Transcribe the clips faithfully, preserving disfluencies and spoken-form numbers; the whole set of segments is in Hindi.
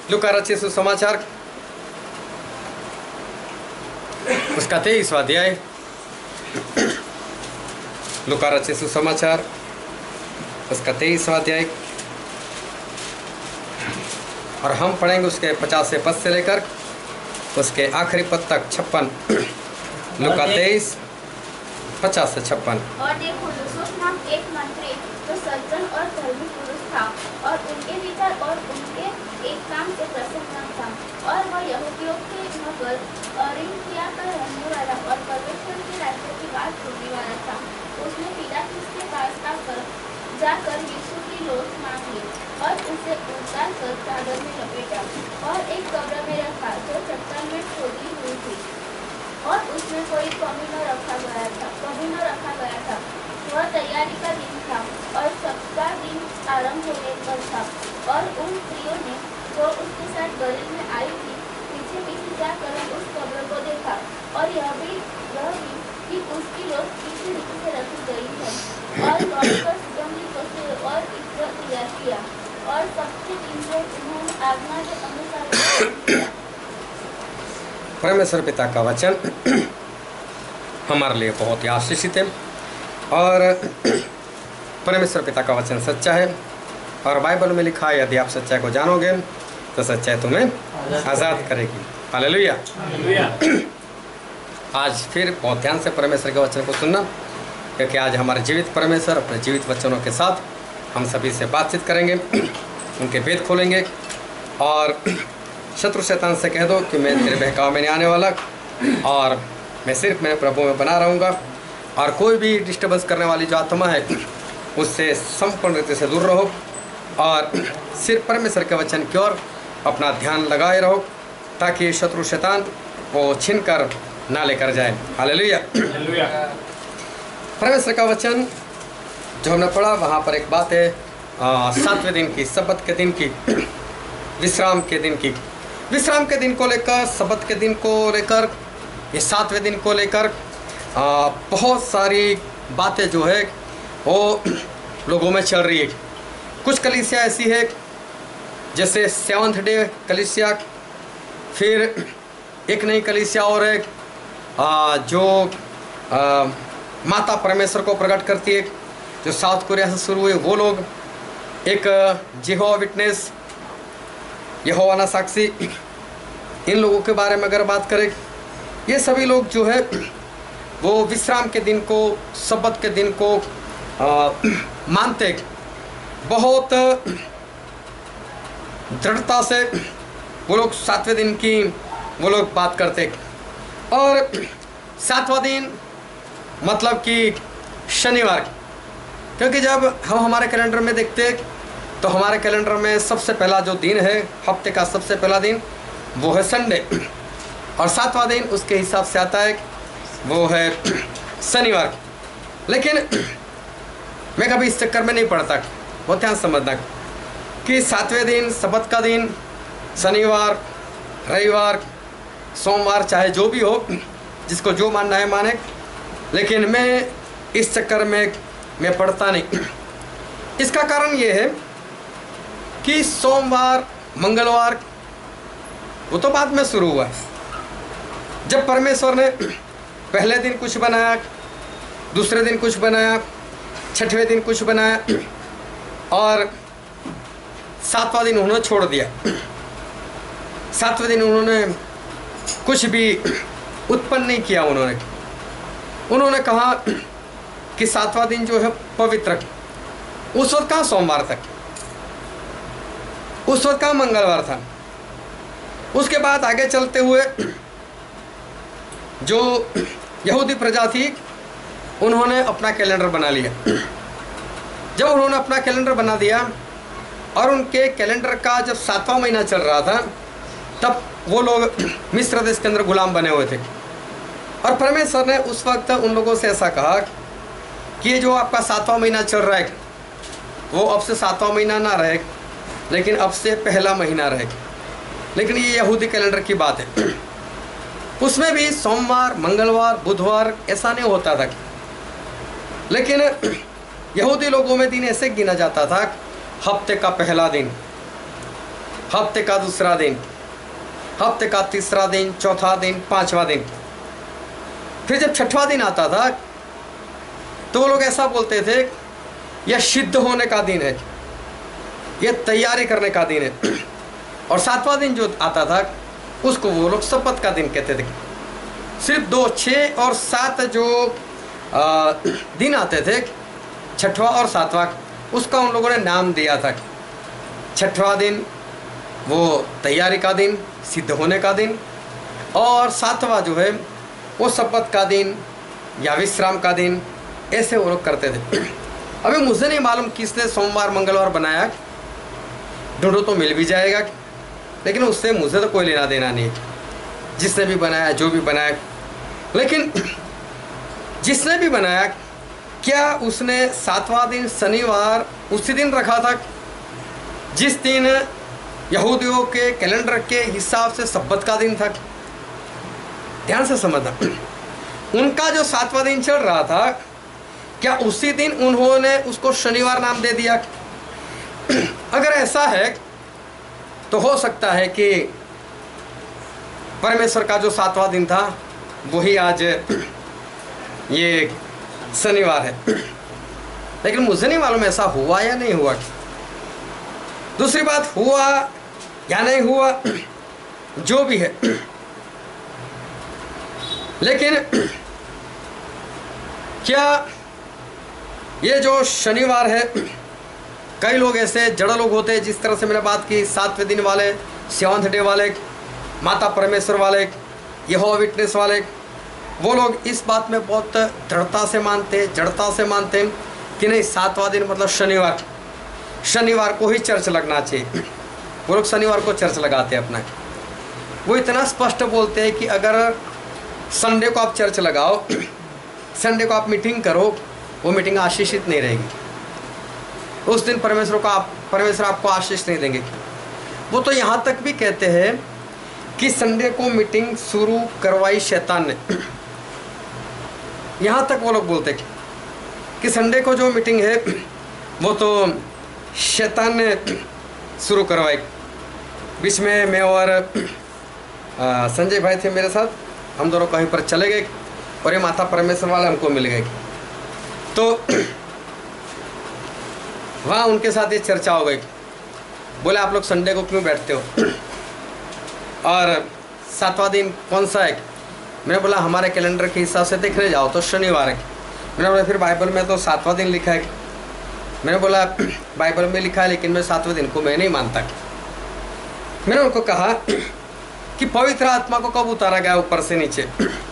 लूका रचित सुसमाचार उसका तेईसवां अध्याय। लूका रचित सुसमाचार उसका तेईसवां अध्याय, और हम पढ़ेंगे उसके पचास पद से लेकर उसके आखिरी पद तक, छप्पन। लूका तेईस पचास से छप्पन। और देखो, यूसुफ नाम एक मंत्री जो सज्जन और धर्मी पुरुष था, और उनके विचार और उनके एक काम से प्रसन्न था, और वह यहूदियों के नगर अरिमथिया का रहने वाला और परमेश्वर के राज्य की बात सुनने वाला था। उसने पिलातुस के पास आकर जाकर यीशु की लोथ मांग ली और उसे उतार कर चादर में लपेटा और एक कब्र में रखा जो चट्टान में खोदी हुई थी, और उसमें कोई कमी न रखा गया था कमी न रखा गया था। वह तैयारी का दिन था और सबका दिन आरंभ होने पर था, और उन स्त्रियों ने जो उसके साथ गलील में आई थी पीछे पीछे जाकर उस कब्र को देखा, और यह भी यह भी कि उसकी लोथ किसी रीति से रखी गई है, और दौड़कर सुगंधित वस्तु और इत्र तैयार किया, और सबके दिन से उन्होंने आज्ञा के अनुसार किया। परमेश्वर पिता का वचन हमारे लिए बहुत ही आशीषित है, और परमेश्वर पिता का वचन सच्चा है, और बाइबल में लिखा है यदि आप सच्चाई को जानोगे तो सच्चाई तुम्हें आज़ाद करेगी। हालेलुया। आज फिर बहुत ध्यान से परमेश्वर के वचन को सुनना, क्योंकि आज हमारे जीवित परमेश्वर अपने जीवित वचनों के साथ हम सभी से बातचीत करेंगे, उनके भेद खोलेंगे, और शत्रु शैतान से कह दो कि मैं तेरे बहकाव में नहीं आने वाला, और मैं सिर्फ मैं प्रभु में बना रहूँगा, और कोई भी डिस्टर्बेंस करने वाली जो आत्मा है उससे संपूर्ण रीति से दूर रहो, और सिर्फ परमेश्वर के वचन की ओर अपना ध्यान लगाए रहो, ताकि शत्रु शैतान वो छीन कर ना लेकर जाए। हालेलुया। परमेश्वर का वचन जो हमने पढ़ा वहाँ पर एक बात है सातवें दिन की, सब्बत के दिन की, विश्राम के दिन की। विश्राम के दिन को लेकर, सब्बत के दिन को लेकर, ये सातवें दिन को लेकर बहुत सारी बातें जो है वो लोगों में चल रही है। कुछ कलीसिया ऐसी है जैसे सेवंथ डे कलीसिया, फिर एक नई कलीसिया और है आ, जो आ, माता परमेश्वर को प्रकट करती है, जो साउथ कोरिया से शुरू हुए वो लोग, एक जेहोवा विटनेस, यहोवा साक्षी, इन लोगों के बारे में अगर बात करें, ये सभी लोग जो है वो विश्राम के दिन को, सब्बत के दिन को आ, मानते, बहुत दृढ़ता से वो लोग सातवें दिन की वो लोग बात करते। और सातवां दिन मतलब कि शनिवार, क्योंकि जब हम हमारे कैलेंडर में देखते तो हमारे कैलेंडर में सबसे पहला जो दिन है, हफ्ते का सबसे पहला दिन, वो है संडे, और सातवां दिन उसके हिसाब से आता है वो है शनिवार। लेकिन मैं कभी इस चक्कर में नहीं पड़ता, बहुत ध्यान समझना कि सातवें दिन, सब्बत का दिन, शनिवार, रविवार, सोमवार, चाहे जो भी हो, जिसको जो मानना है माने, लेकिन मैं इस चक्कर में मैं पढ़ता नहीं। इसका कारण ये है कि सोमवार, मंगलवार वो तो बाद में शुरू हुआ। जब परमेश्वर ने पहले दिन कुछ बनाया, दूसरे दिन कुछ बनाया, छठवें दिन कुछ बनाया, और सातवां दिन उन्होंने छोड़ दिया। सातवें दिन उन्होंने कुछ भी उत्पन्न नहीं किया। उन्होंने उन्होंने कहा कि सातवां दिन जो है पवित्र, उस वक्त कहाँ सोमवार तक, उस वक्त कहाँ मंगलवार था। उसके बाद आगे चलते हुए जो यहूदी प्रजा थी उन्होंने अपना कैलेंडर बना लिया। जब उन्होंने अपना कैलेंडर बना दिया और उनके कैलेंडर का जब सातवां महीना चल रहा था, तब वो लोग मिस्र देश के अंदर गुलाम बने हुए थे, और परमेश्वर ने उस वक्त उन लोगों से ऐसा कहा कि ये जो आपका सातवां महीना चल रहा है वो अब से सातवां महीना ना रहे, लेकिन अब से पहला महीना रहे। लेकिन ये यहूदी कैलेंडर की बात है, उसमें भी सोमवार, मंगलवार, बुधवार ऐसा नहीं होता था। लेकिन यहूदी लोगों में दिन ऐसे गिना जाता था, हफ्ते का पहला दिन, हफ्ते का दूसरा दिन, हफ्ते का तीसरा दिन, चौथा दिन, पांचवा दिन। फिर जब छठवां दिन आता था तो वो लोग ऐसा बोलते थे यह सिद्ध होने का दिन है, यह तैयारी करने का दिन है। और सातवां दिन जो आता था उसको वो लोग शपथ का दिन कहते थे। सिर्फ दो, छः और सात जो आ, दिन आते थे, छठवां और सातवां, उसका उन लोगों ने नाम दिया था। छठवां दिन वो तैयारी का दिन, सिद्ध होने का दिन, और सातवां जो है वो शपथ का दिन या विश्राम का दिन, ऐसे वो लोग करते थे। अभी मुझे नहीं मालूम किसने सोमवार मंगलवार बनाया, ढूंढो तो मिल भी जाएगा, लेकिन उससे मुझे तो कोई लेना देना नहीं, जिसने भी बनाया, जो भी बनाया। लेकिन जिसने भी बनाया, क्या उसने सातवां दिन शनिवार उसी दिन रखा था जिस दिन यहूदियों के कैलेंडर के हिसाब से सब्बत का दिन था? ध्यान से समझना, उनका जो सातवां दिन चल रहा था, क्या उसी दिन उन्होंने उसको शनिवार नाम दे दिया? अगर ऐसा है तो हो सकता है कि परमेश्वर का जो सातवां दिन था वही आज ये शनिवार है। लेकिन मुझे नहीं मालूम ऐसा हुआ या नहीं हुआ। दूसरी बात, हुआ या नहीं हुआ जो भी है, लेकिन क्या ये जो शनिवार है, कई लोग ऐसे जड़ लोग होते हैं, जिस तरह से मैंने बात की, सातवें दिन वाले, सेवंथ डे वाले, माता परमेश्वर वाले, यहोवा विटनेस वाले, वो लोग इस बात में बहुत दृढ़ता से मानते, जड़ता से मानते हैं कि नहीं, सातवां दिन मतलब शनिवार, शनिवार को ही चर्च लगना चाहिए। वो लोग शनिवार को चर्च लगाते हैं अपना। वो इतना स्पष्ट बोलते हैं कि अगर संडे को आप चर्च लगाओ, संडे को आप मीटिंग करो, वो मीटिंग आशीषित नहीं रहेगी। उस दिन परमेश्वर को आप परमेश्वर आपको आशीष नहीं देंगे। वो तो यहाँ तक भी कहते हैं कि संडे को मीटिंग शुरू करवाई शैतान ने। यहाँ तक वो लोग बोलते हैं कि संडे को जो मीटिंग है वो तो शैतान ने शुरू करवाई। बीच में मैं और आ, संजय भाई थे मेरे साथ, हम दोनों कहीं पर चले गए और ये माता परमेश्वर वाले हमको मिल गए। तो वहाँ उनके साथ ये चर्चा हो गई। बोले आप लोग संडे को क्यों बैठते हो और सातवां दिन कौन सा है? मैंने बोला हमारे कैलेंडर के हिसाब से देखने जाओ तो शनिवार है। मैंने बोला फिर बाइबल में तो सातवां दिन लिखा है। मैंने बोला बाइबल में लिखा है लेकिन मैं सातवें दिन को मैं नहीं मानता। मैंने उनको कहा कि पवित्र आत्मा को कब उतारा गया ऊपर से नीचे?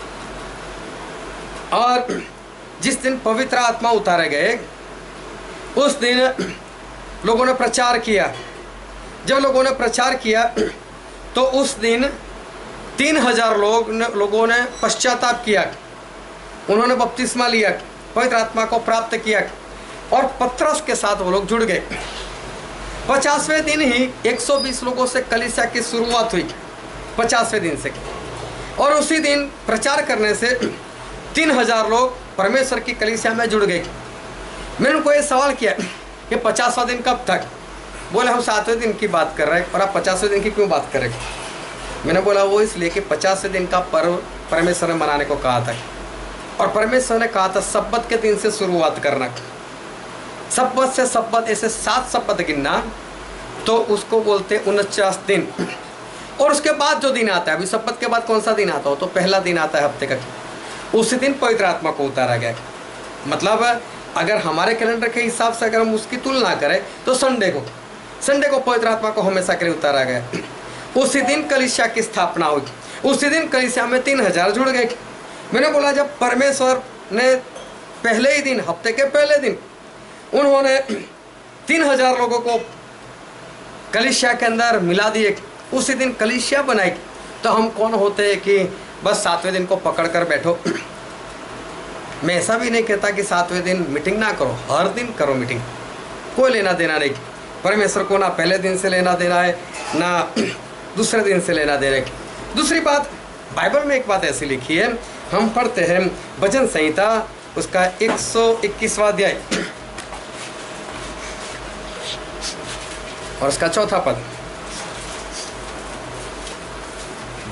और जिस दिन पवित्र आत्मा उतारे गए उस दिन लोगों ने प्रचार किया। जब लोगों ने प्रचार किया तो उस दिन तीन हजार लोग ने, लोगों ने पश्चाताप किया, उन्होंने बपतिस्मा लिया, पवित्र आत्मा को प्राप्त किया और पतरस के साथ वो लोग जुड़ गए। पचासवें दिन ही एक सौ बीस लोगों से कलीसिया की शुरुआत हुई, पचासवें दिन से। और उसी दिन प्रचार करने से तीन हजार लोग परमेश्वर की कलीसिया में जुड़ गए। मैंने उनको ये सवाल किया कि पचासवां दिन कब तक? बोले हम सातवें दिन की बात कर रहे हैं और आप पचासवें दिन की क्यों बात कर रहे हैं? मैंने बोला वो इसलिए कि पचासवें दिन का पर्व परमेश्वर ने मनाने को कहा था और परमेश्वर ने कहा था सब्बत के दिन से शुरुआत करना, सब्बत से सब्बत ऐसे सात सब्बत गिनना, तो उसको बोलते उनचास दिन। और उसके बाद जो दिन आता है, अभी सब्बत के बाद कौन सा दिन आता हो? तो पहला दिन आता है हफ्ते का, उसी दिन पवित्र आत्मा को उतारा गया। मतलब अगर हमारे कैलेंडर के हिसाब से अगर हम उसकी तुलना करें तो संडे को संडे को पवित्र आत्मा को हमेशा के लिए उतारा गया। उसी दिन कलीसिया की स्थापना हुई, उसी दिन कलीसिया में तीन हजार जुड़ गए। मैंने बोला जब परमेश्वर ने पहले ही दिन, हफ्ते के पहले दिन उन्होंने तीन हजार लोगों को कलीसिया के अंदर मिला दिए, उसी दिन कलीसिया बनाई, तो हम कौन होते हैं कि बस सातवें दिन को पकड़ कर बैठो? मैं ऐसा भी नहीं कहता कि सातवें दिन मीटिंग ना करो, हर दिन करो मीटिंग, कोई लेना देना नहीं। परमेश्वर को ना पहले दिन से लेना देना है ना दूसरे दिन से लेना देना है। दूसरी बात, बाइबल में एक बात ऐसी लिखी है, हम पढ़ते हैं भजन संहिता उसका एक सौ इक्कीसवां अध्याय और उसका चौथा पद।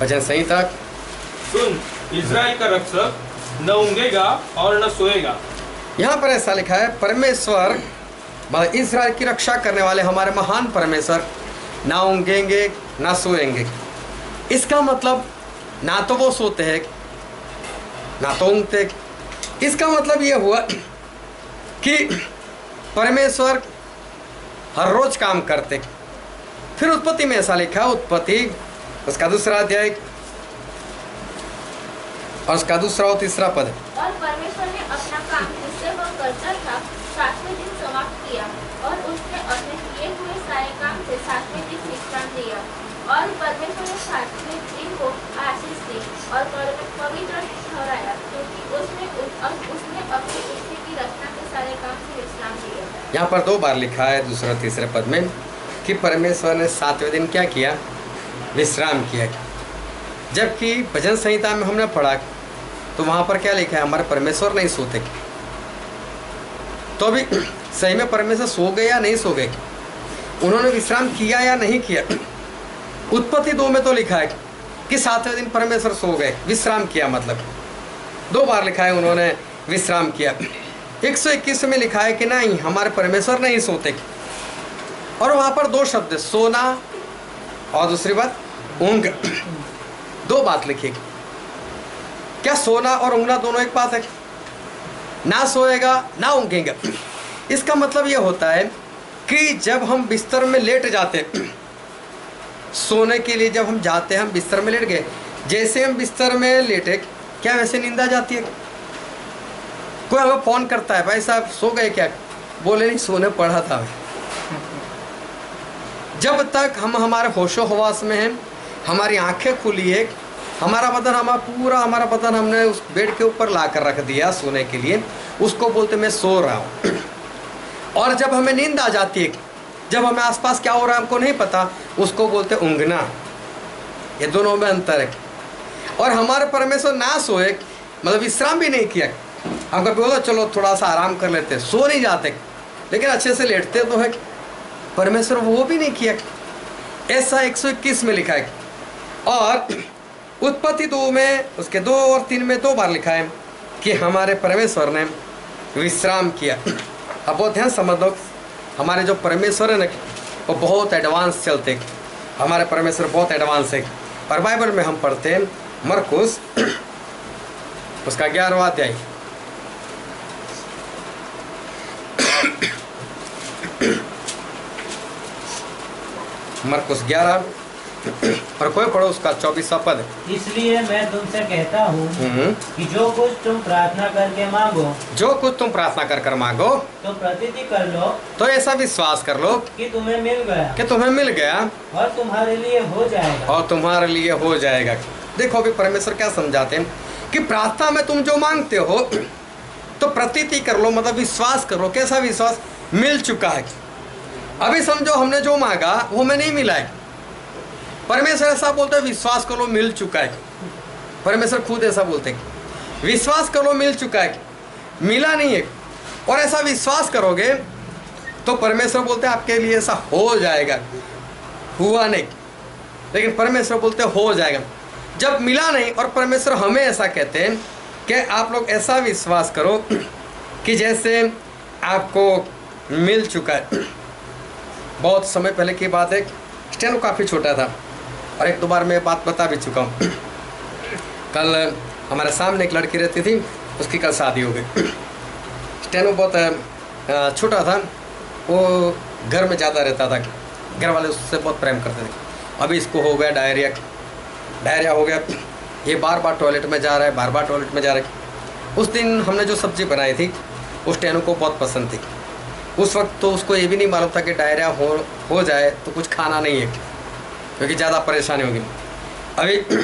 भजन संहिता। सुन, इज़राइल का रक्षक न ऊँघेगा और न सोएगा। यहाँ पर ऐसा लिखा है, परमेश्वर मतलब इज़राइल की रक्षा करने वाले हमारे महान परमेश्वर ना ऊँघेंगे ना सोएंगे। इसका मतलब ना तो वो सोते हैं ना तो ऊँघते। इसका मतलब ये हुआ कि परमेश्वर हर रोज काम करते। फिर उत्पत्ति में ऐसा लिखा, उत्पत्ति उसका दूसरा अध्याय और उसका दूसरा और तीसरा पद। और परमेश्वर ने अपना काम जिससे वह करता था सातवें दिन समाप्त किया और उसने अपने किए हुए सारे काम से सातवें दिन विश्राम दिया। और परमेश्वर ने सातवें दिन को आशीष दी और पवित्र ठहराया, क्योंकि उसने उसने अपनी सृष्टि की रचना के सारे काम से विश्राम दिया। यहाँ पर दो बार लिखा है दूसरा तीसरे पद में कि परमेश्वर ने सातवें दिन क्या किया, विश्राम किया। जबकि भजन संहिता में हमने पढ़ा तो वहाँ पर क्या लिखा है, हमारे परमेश्वर नहीं सोते। तो अभी सही में परमेश्वर सो गए या नहीं सो गए, उन्होंने विश्राम किया या नहीं किया। उत्पत्ति दो में तो लिखा है कि सातवें दिन परमेश्वर सो गए, विश्राम किया, मतलब दो बार लिखा है उन्होंने विश्राम किया। एक सौ इक्कीस में लिखा है कि नहीं, हमारे परमेश्वर नहीं सोते। और वहाँ पर दो शब्द, सोना और दूसरी बात ऊँघ, दो बात लिखी। क्या सोना और ऊँघना दोनों एक बात है? ना सोएगा ना ऊँघेगा। इसका मतलब ये होता है कि जब हम बिस्तर में लेट जाते, सोने के लिए जब हम जाते हैं, हम बिस्तर में लेट गए, जैसे हम बिस्तर में लेटे क्या वैसे नींद आ जाती है? कोई हमें फ़ोन करता है, भाई साहब सो गए क्या? बोले नहीं, सोने पड़ा था। जब तक हम हमारे होशो हवास में हैं, हमारी आंखें खुली है, हमारा बदन हमारा पूरा हमारा बदन हमने उस बेड के ऊपर ला कर रख दिया सोने के लिए, उसको बोलते मैं सो रहा हूँ। और जब हमें नींद आ जाती है, जब हमें आसपास क्या हो रहा है हमको नहीं पता, उसको बोलते ऊँघना। ये दोनों में अंतर है। और हमारे परमेश्वर ना सोए, मतलब विश्राम भी नहीं किया। हम कभी बोलो चलो थोड़ा सा आराम कर लेते, सो नहीं जाते, लेकिन अच्छे से लेटते तो है। परमेश्वर वो भी नहीं किया। ऐसा एक सौ इक्कीस में लिखा है। और उत्पत्ति दो में, उसके दो और तीन में दो बार लिखा है कि हमारे परमेश्वर ने विश्राम किया। अब बहुत ध्यान समझ लो, हमारे जो परमेश्वर है ना, वो बहुत एडवांस चलते। हमारे परमेश्वर बहुत एडवांस है। और बाइबल में हम पढ़ते हैं मरकुस उसका ग्यारहवां अध्याय, मरकुस ग्यारह और कोई पढ़ो उसका चौबीसवां पद। इसलिए मैं तुमसे कहता हूँ कि जो कुछ तुम प्रार्थना करके मांगो, जो कुछ तुम प्रार्थना कर कर मांगो तो प्रतीति कर लो, तो ऐसा विश्वास कर लो कि तुम्हें मिल गया, कि तुम्हें मिल गया और तुम्हारे लिए हो जाएगा, और तुम्हारे लिए हो जाएगा। देखो अभी परमेश्वर क्या समझाते हैं कि प्रार्थना में तुम जो मांगते हो तो प्रतीति कर लो, मतलब विश्वास करो। कैसा विश्वास? मिल चुका है। अभी समझो हमने जो मांगा वो हमें नहीं मिला है, परमेश्वर ऐसा बोलते हैं विश्वास करो मिल चुका है। परमेश्वर खुद ऐसा बोलते हैं, विश्वास करो मिल चुका है, मिला नहीं है। और ऐसा विश्वास करोगे तो परमेश्वर बोलते हैं आपके लिए ऐसा हो जाएगा। हुआ नहीं, लेकिन परमेश्वर बोलते हो जाएगा। जब मिला नहीं और परमेश्वर हमें ऐसा कहते हैं कि आप लोग ऐसा विश्वास करो कि जैसे आपको मिल चुका है। बहुत समय पहले की बात है, स्टेनो काफ़ी छोटा था और एक दो बार मैं बात बता भी चुका हूँ। कल हमारे सामने एक लड़की रहती थी, उसकी कल शादी हो गई। स्टेनो बहुत छोटा था, वो घर में ज़्यादा रहता था, घर वाले उससे बहुत प्रेम करते थे। अभी इसको हो गया डायरिया, डायरिया हो गया, ये बार बार टॉयलेट में जा रहा है, बार बार टॉयलेट में जा रहा है। उस दिन हमने जो सब्ज़ी बनाई थी उस स्टेनो को बहुत पसंद थी। उस वक्त तो उसको ये भी नहीं मालूम था कि डायरिया हो हो जाए तो कुछ खाना नहीं है, क्योंकि ज़्यादा परेशानी होगी। अभी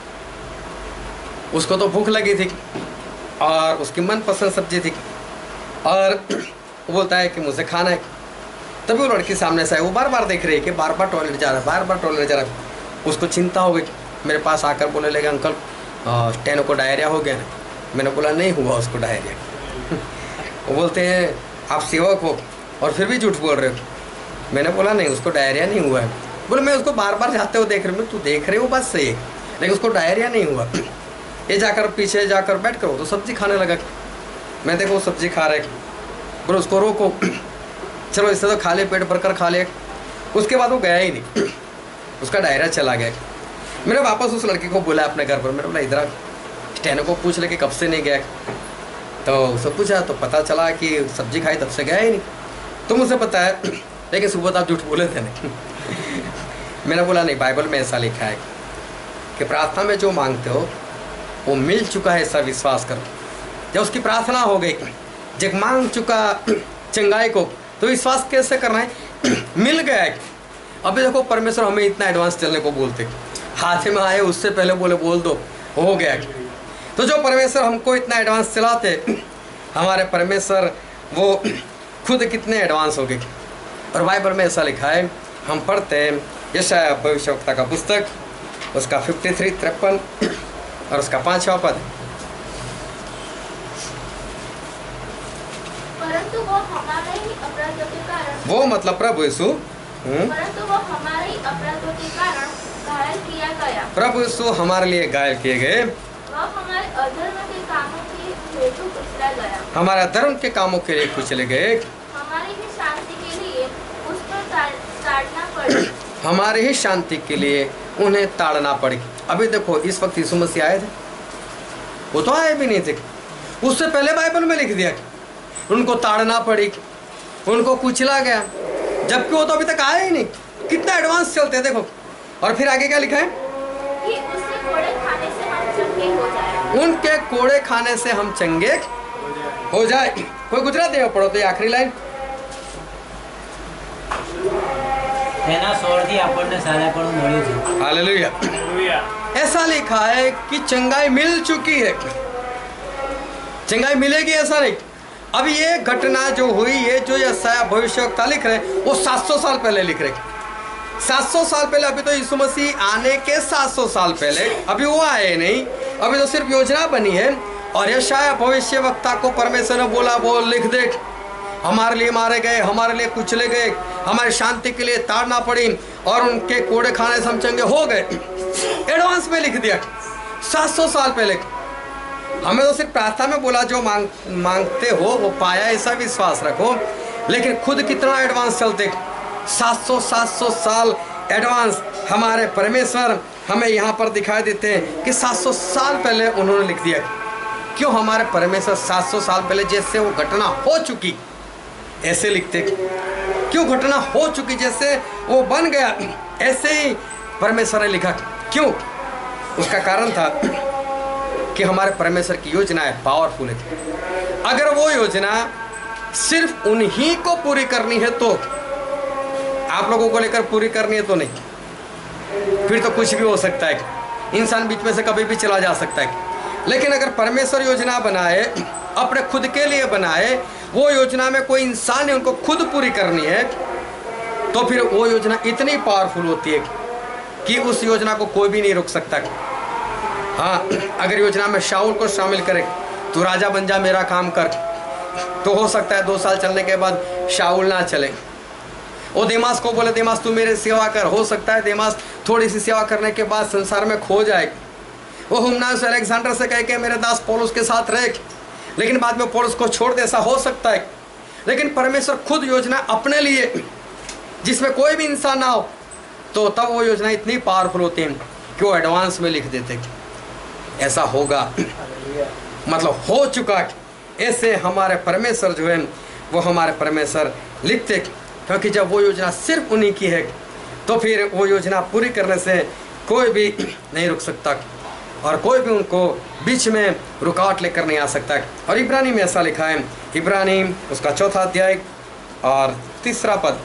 उसको तो भूख लगी थी और उसकी मनपसंद सब्जी थी और वो बोलता है कि मुझे खाना है। तभी वो लड़की सामने से है, वो बार बार देख रही है कि बार बार टॉयलेट जा रहा है, बार बार टॉयलेट जा रहा है। उसको चिंता हो गई, मेरे पास आकर बोलने लगे अंकल स्टेनो को डायरिया हो गया ना। मैंने बोला नहीं हुआ उसको डायरिया। वो बोलते हैं आप सेवक हो और फिर भी झूठ बोल रहे हो। मैंने बोला नहीं उसको डायरिया नहीं हुआ है। बोले मैं उसको बार बार जाते हुए देख रही हूँ। तू देख रहे हो बात सही है, लेकिन उसको डायरिया नहीं हुआ। ये जाकर पीछे जाकर बैठ कर वो तो सब्जी खाने लगा। मैं देखो वो सब्जी खा रहे, बोलो उसको रोको, चलो इससे तो खा ले, पेट भरकर खा ले। उसके बाद वो गया ही नहीं, उसका डायरिया चला गया। मैंने वापस उस लड़के को बोला अपने घर पर, मैंने बोला इधर स्टैनो को पूछ ले कि कब से नहीं गया। तो उससे पूछा तो पता चला कि सब्जी खाई तब से गया ही नहीं। तो मुझे पता है, लेकिन सुबह तो आप झूठ बोले थे नहीं। मैंने बोला नहीं, बाइबल में ऐसा लिखा है कि प्रार्थना में जो मांगते हो वो मिल चुका है, ऐसा विश्वास करो। जब उसकी प्रार्थना हो गई, जब मांग चुका चंगाई को, तो विश्वास कैसे करना है? मिल गया है। अभी देखो परमेश्वर हमें इतना एडवांस चलने को बोलते, हाथ में आए उससे पहले बोले बोल दो, हो गया। तो जो परमेश्वर हमको इतना एडवांस चलाते, हमारे परमेश्वर वो खुद कितने एडवांस हो गए। और बाइबल में ऐसा लिखा है, हम पढ़ते हैं यशायाह भविष्यवक्ता का पुस्तक, उसका फिफ्टी थ्री तिरपन और उसका पांचवा पद। परंतु वो हमारे ही अपराधों के कारण वो मतलब प्रभु यीशु, परंतु वो हमारे ही अपराधों के कारण घायल किया गया। प्रभु यीशु हमारे लिए घायल किए गए, वह हमारे अधर्म के कामों के हेतु कुचला गया, हमारा धर्म के कामों के लिए कुचले गए, हमारी ही शांति के लिए उस पर ताड़- ताड़ना पड़ी। हमारे ही शांति के लिए उन्हें ताड़ना पड़ी। अभी देखो इस वक्त यीशु मसीह आए थे, वो तो आए भी नहीं थे, उससे पहले बाइबल में लिख दिया उनको ताड़ना पड़ी, उनको कुचला गया, जबकि वो तो अभी तक आए ही नहीं। कितना एडवांस चलते हैं देखो। और फिर आगे क्या लिखा है? कि उसके कोड़े खाने से हम चंगे हो जाए। उनके कोड़े खाने से हम चंगे हो जाए। कोई गुजराती में पढ़ो तो ये आखिरी लाइन। તેના સોળથી આપણને સારાપણું મળ્યું છે। हालेलुया। हालेलुया। ऐसा लिखा है कि चंगाई मिल चुकी है, चंगाई मिलेगी ऐसा नहीं। अब ये घटना जो हुई, ये जो यशायाह भविष्यवक्ता लिख रहे, वो सात सौ साल पहले लिख रहे। सात सौ साल पहले, अभी तो यीशु मसीह आने के सात सौ साल पहले, अभी वो आए नहीं, अभी तो सिर्फ योजना बनी है। और यशायाह भविष्यवक्ता को परमेश्वर ने बोला बोल लिख दे, हमारे लिए मारे गए, हमारे लिए कुचले गए, हमारी शांति के लिए ताड़ना पड़ी और उनके कोड़े खाने से हम चंगे हो गए। एडवांस में लिख दिया सात सौ साल पहले। हमें तो सिर्फ प्रार्थना में बोला जो मांग मांगते हो वो पाया, ऐसा विश्वास रखो। लेकिन खुद कितना एडवांस चलते, सात सौ सात सौ साल एडवांस हमारे परमेश्वर हमें यहाँ पर दिखाई देते हैं कि सात सौ साल पहले उन्होंने लिख दिया। क्यों? हमारे परमेश्वर सात सौ साल पहले जैसे वो घटना हो चुकी ऐसे लिखते। क्यों? घटना हो चुकी जैसे वो बन गया ऐसे ही परमेश्वर ने लिखा। क्यों? उसका कारण था कि हमारे परमेश्वर की योजना है पावरफुल है। अगर वो योजना सिर्फ उन्हीं को पूरी करनी है तो, आप लोगों को लेकर पूरी करनी है तो नहीं, फिर तो कुछ भी हो सकता है, इंसान बीच में से कभी भी चला जा सकता है। लेकिन अगर परमेश्वर योजना बनाए, अपने खुद के लिए बनाए, वो योजना में कोई इंसान ने उनको खुद पूरी करनी है, तो फिर वो योजना इतनी पावरफुल होती है कि उस योजना को कोई भी नहीं रोक सकता। हाँ, अगर योजना में शाऊल को शामिल करे, तू राजा बन जा, मेरा काम कर, तो हो सकता है दो साल चलने के बाद शाऊल ना चले। वो देमास को बोले देमास तू मेरे सेवा कर, हो सकता है देमास थोड़ी सी सेवा करने के बाद संसार में खो जाए। वो हुमनास अलेक्जेंडर से कह के मेरे दास पौलुस के साथ रहे, लेकिन बाद में पौलुस को छोड़ दे, ऐसा हो सकता है। लेकिन परमेश्वर खुद योजना अपने लिए जिसमें कोई भी इंसान ना हो, तो तब वो योजना इतनी पावरफुल होती है कि वो एडवांस में लिख देते ऐसा होगा, मतलब हो चुका। ऐसे हमारे परमेश्वर जो है वो हमारे परमेश्वर लिखते, क्योंकि जब वो योजना सिर्फ उन्हीं की है तो फिर वो योजना पूरी करने से कोई भी नहीं रुक सकता और कोई भी उनको बीच में रुकावट लेकर नहीं आ सकता। और इब्रानी में ऐसा लिखा है, इब्रानी उसका चौथा अध्याय और तीसरा पद।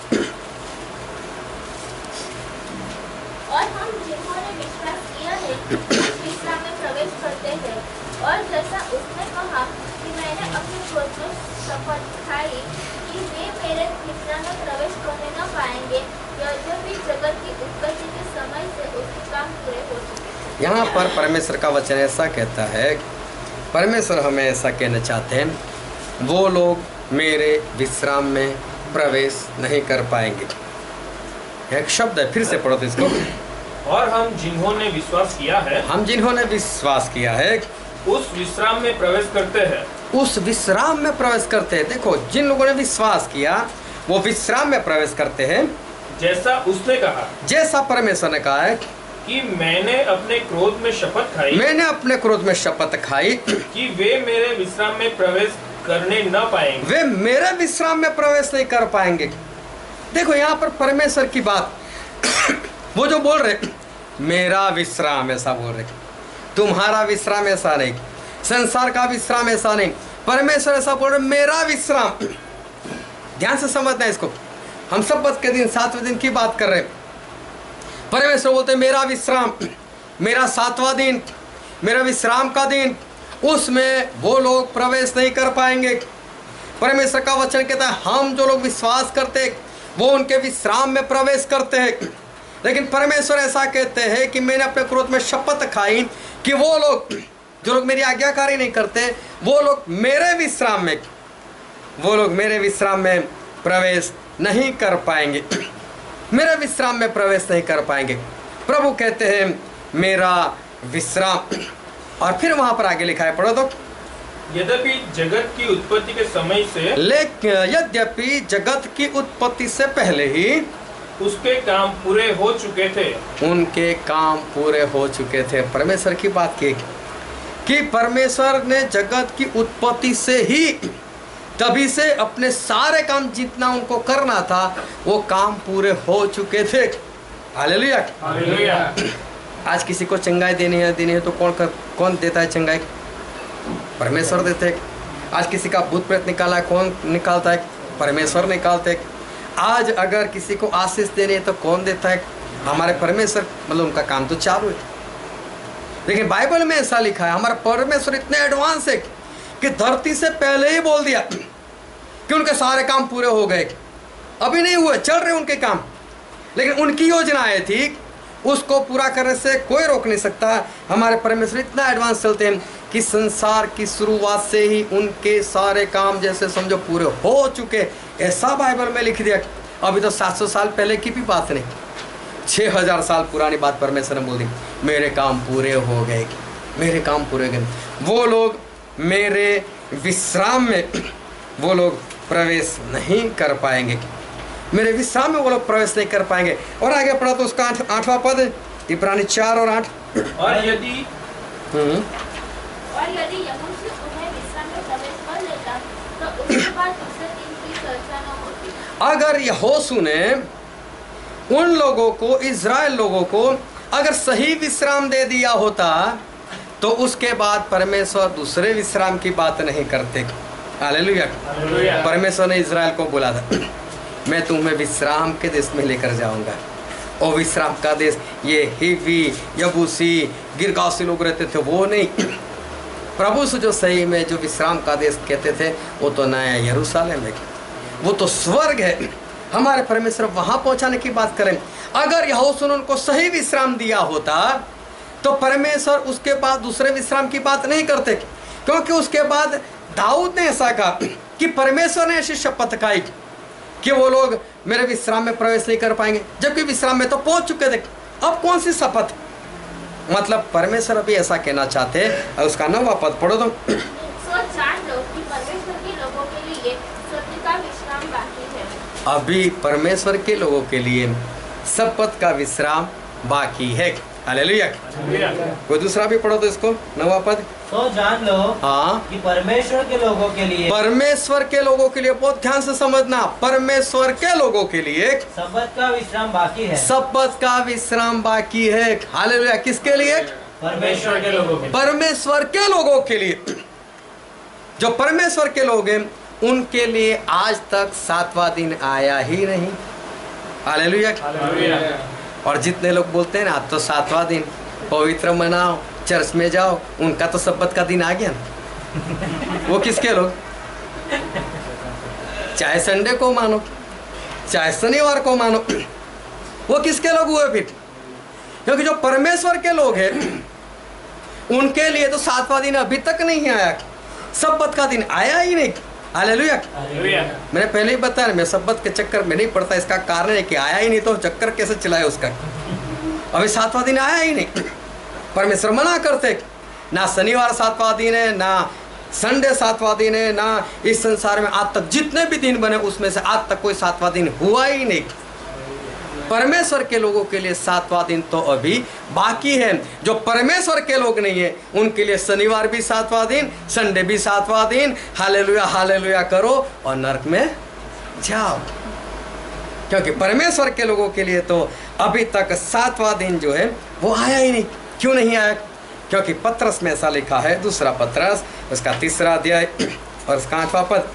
और हम जिन्होंने विश्वास किया है उस विश्राम में प्रवेश करते हैं। और जैसा उसने कहा कि मैंने अपने क्रोध में शपथ खाई कि वे मेरे विश्राम में प्रवेश करने न पाएंगे, यद्यपि जगत की उत्पत्ति के समय से उसके काम पूरे हो चुके। यहाँ पर परमेश्वर का वचन ऐसा कहता है, परमेश्वर हमें ऐसा कहना चाहते हैं, वो लोग मेरे विश्राम में प्रवेश नहीं कर पाएंगे। एक शब्द है, फिर से पढ़ो तो इसको। और हम जिन्होंने विश्वास किया है हम जिन्होंने विश्वास किया है उस विश्राम में प्रवेश करते हैं। उस विश्राम में प्रवेश करते हैं। देखो, जिन लोगों ने विश्वास किया वो विश्राम में प्रवेश करते हैं, जैसा उसने कहा जैसा परमेश्वर ने कहा है कि मैंने अपने क्रोध में शपथ खाई मैंने अपने क्रोध में शपथ खाई कि वे मेरे विश्राम में प्रवेश करने न पाएंगे। वे मेरे विश्राम में प्रवेश नहीं कर पाएंगे। देखो, यहाँ पर परमेश्वर की बात वो जो बोल रहे मेरा विश्राम, ऐसा बोल रहे, तुम्हारा विश्राम ऐसा नहीं, संसार का विश्राम ऐसा नहीं, परमेश्वर ऐसा बोल रहे मेरा विश्राम। ध्यान से समझना है इसको। हम सब्बत के दिन, सातवें दिन की बात कर रहे हैं। परमेश्वर बोलते मेरा विश्राम, मेरा सातवां दिन, मेरा विश्राम का दिन, उसमें वो लोग प्रवेश नहीं कर पाएंगे। परमेश्वर का वचन कहता है हम जो लोग विश्वास करते वो उनके विश्राम में प्रवेश करते हैं। लेकिन परमेश्वर ऐसा कहते हैं कि मैंने अपने क्रोध में शपथ खाई कि वो लोग जो लोग मेरी आज्ञाकारी नहीं करते वो लोग मेरे विश्राम में वो लोग मेरे विश्राम में प्रवेश नहीं कर पाएंगे। मेरे विश्राम में प्रवेश नहीं कर पाएंगे। प्रभु कहते हैं मेरा विश्राम। और फिर वहां पर आगे लिखा है, पढ़ो तो। यद्यपि जगत की उत्पत्ति के समय से लेकिन यद्यपि जगत की उत्पत्ति से पहले ही उसके काम पूरे हो चुके थे। उनके काम पूरे हो चुके थे। परमेश्वर की बात की कि परमेश्वर ने जगत की उत्पत्ति से ही तभी से अपने सारे काम जितना उनको करना था वो काम पूरे हो चुके थे। हालेलुया। हालेलुया। आज किसी को चंगाई देनी है देनी है तो कौन कर, कौन देता है चंगाई? परमेश्वर देते हैं। आज किसी का भूत प्रेत निकाला है, कौन निकालता है? परमेश्वर निकालते हैं। आज अगर किसी को आशीष देनी है तो कौन देता है? हमारे परमेश्वर। मतलब उनका काम तो चालू है। लेकिन बाइबल में ऐसा लिखा है हमारा परमेश्वर इतने एडवांस है कि धरती से पहले ही बोल दिया कि उनके सारे काम पूरे हो गए। अभी नहीं हुए, चल रहे उनके काम, लेकिन उनकी योजनाएं थी, उसको पूरा करने से कोई रोक नहीं सकता। हमारे परमेश्वर इतना एडवांस चलते हैं कि संसार की शुरुआत से ही उनके सारे काम जैसे समझो पूरे हो चुके, ऐसा बाइबल में लिख दिया। अभी तो सात सौ साल पहले की भी बात नहीं, छः हजार साल पुरानी बात परमेश्वर ने बोल दी, मेरे काम पूरे हो गए, मेरे काम पूरे हो गए। वो लोग मेरे विश्राम में वो लोग प्रवेश नहीं कर पाएंगे। मेरे विश्राम में वो लोग प्रवेश नहीं कर पाएंगे। और आगे पढ़ा तो उसका आठ आठवां पद, इब्रानी चार और आठ। और यदि हम्म और यदि यहोशू उन्हें विश्राम में प्रवेश कर लेता तो उसके बाद दूसरे दिन की चर्चा न होती। अगर यहोशू ने उन लोगों को, इज़राइल लोगों को अगर सही विश्राम दे दिया होता तो उसके बाद परमेश्वर दूसरे विश्राम की बात नहीं करते। हालेलुया। परमेश्वर ने इज़राइल को बोला था मैं तुम्हें विश्राम के देश में लेकर जाऊंगा। और विश्राम का देश ये हिवी, यबूसी, गिरगासी लोग रहते थे वो नहीं। प्रभु से जो सही में जो विश्राम का देश कहते थे वो तो नया यरूशलेम है, वो तो स्वर्ग है। हमारे परमेश्वर वहाँ पहुँचाने की बात करें। अगर यहोशू ने उनको सही विश्राम दिया होता तो परमेश्वर उसके बाद दूसरे विश्राम की बात नहीं करते, क्योंकि उसके बाद दाऊद ने ऐसा कहा कि परमेश्वर ने ऐसी शपथ खाई कि वो लोग मेरे विश्राम में प्रवेश नहीं कर पाएंगे, जबकि विश्राम में तो पहुंच चुके थे। अब कौन सी शपथ? मतलब परमेश्वर अभी ऐसा कहना चाहते हैं। उसका नौवां पद पढ़ो तो। सो जान लो कि परमेश्वर के लोगों के लिए सत्य का विश्राम बाकी है। अभी परमेश्वर के लोगों के लिए शपथ का विश्राम बाकी है। हालेलुया। कोई दूसरा भी पढ़ो तो इसको, नौवां पद। तो जान लो हाँ, कि परमेश्वर के लोगों के लिए परमेश्वर के लोगों के लिए, बहुत ध्यान से समझना, परमेश्वर के लोगों के लिए शब्बत का विश्राम बाकी है। शपथ का विश्राम बाकी है। हालेलुया। किसके लिए? परमेश्वर के लोगों के लिए। परमेश्वर के लोगों के लिए। जो परमेश्वर के लोग हैं उनके लिए आज तक सातवां दिन आया ही नहीं। हालेलुया। और जितने लोग बोलते हैं ना तो सातवां दिन पवित्र मनाओ, चर्च में जाओ, उनका तो शब्बत का दिन आ गया ना। वो किसके लोग? चाहे संडे को मानो, चाहे शनिवार को मानो, वो किसके लोग हुए फिर? क्योंकि जो परमेश्वर के लोग हैं उनके लिए तो सातवां दिन अभी तक नहीं आया, शब्बत का दिन आया ही नहीं। हालेलुया। मैंने पहले ही बताया मैं शब्बत के चक्कर में नहीं पड़ता। इसका कारण है कि आया ही नहीं तो चक्कर कैसे चलाए उसका। अभी सातवां दिन आया ही नहीं। परमेश्वर मना करते, ना शनिवार सातवां दिन है, ना संडे सातवां दिन है, ना इस संसार में आज तक जितने भी दिन बने उसमें से आज तक कोई सातवां दिन हुआ ही नहीं। परमेश्वर के लोगों के लिए सातवां दिन तो अभी बाकी है। जो परमेश्वर के लोग नहीं है उनके लिए शनिवार भी सातवां दिन, संडे भी सातवां दिन। हालेलुया हालेलुया करो और नरक में जाओ, क्योंकि परमेश्वर के लोगों के लिए तो अभी तक सातवां दिन जो है वो आया ही नहीं। क्यों नहीं आया? क्योंकि पत्रस में ऐसा लिखा है, दूसरा पत्रस उसका तीसरा अध्याय और उसका आठवां पद।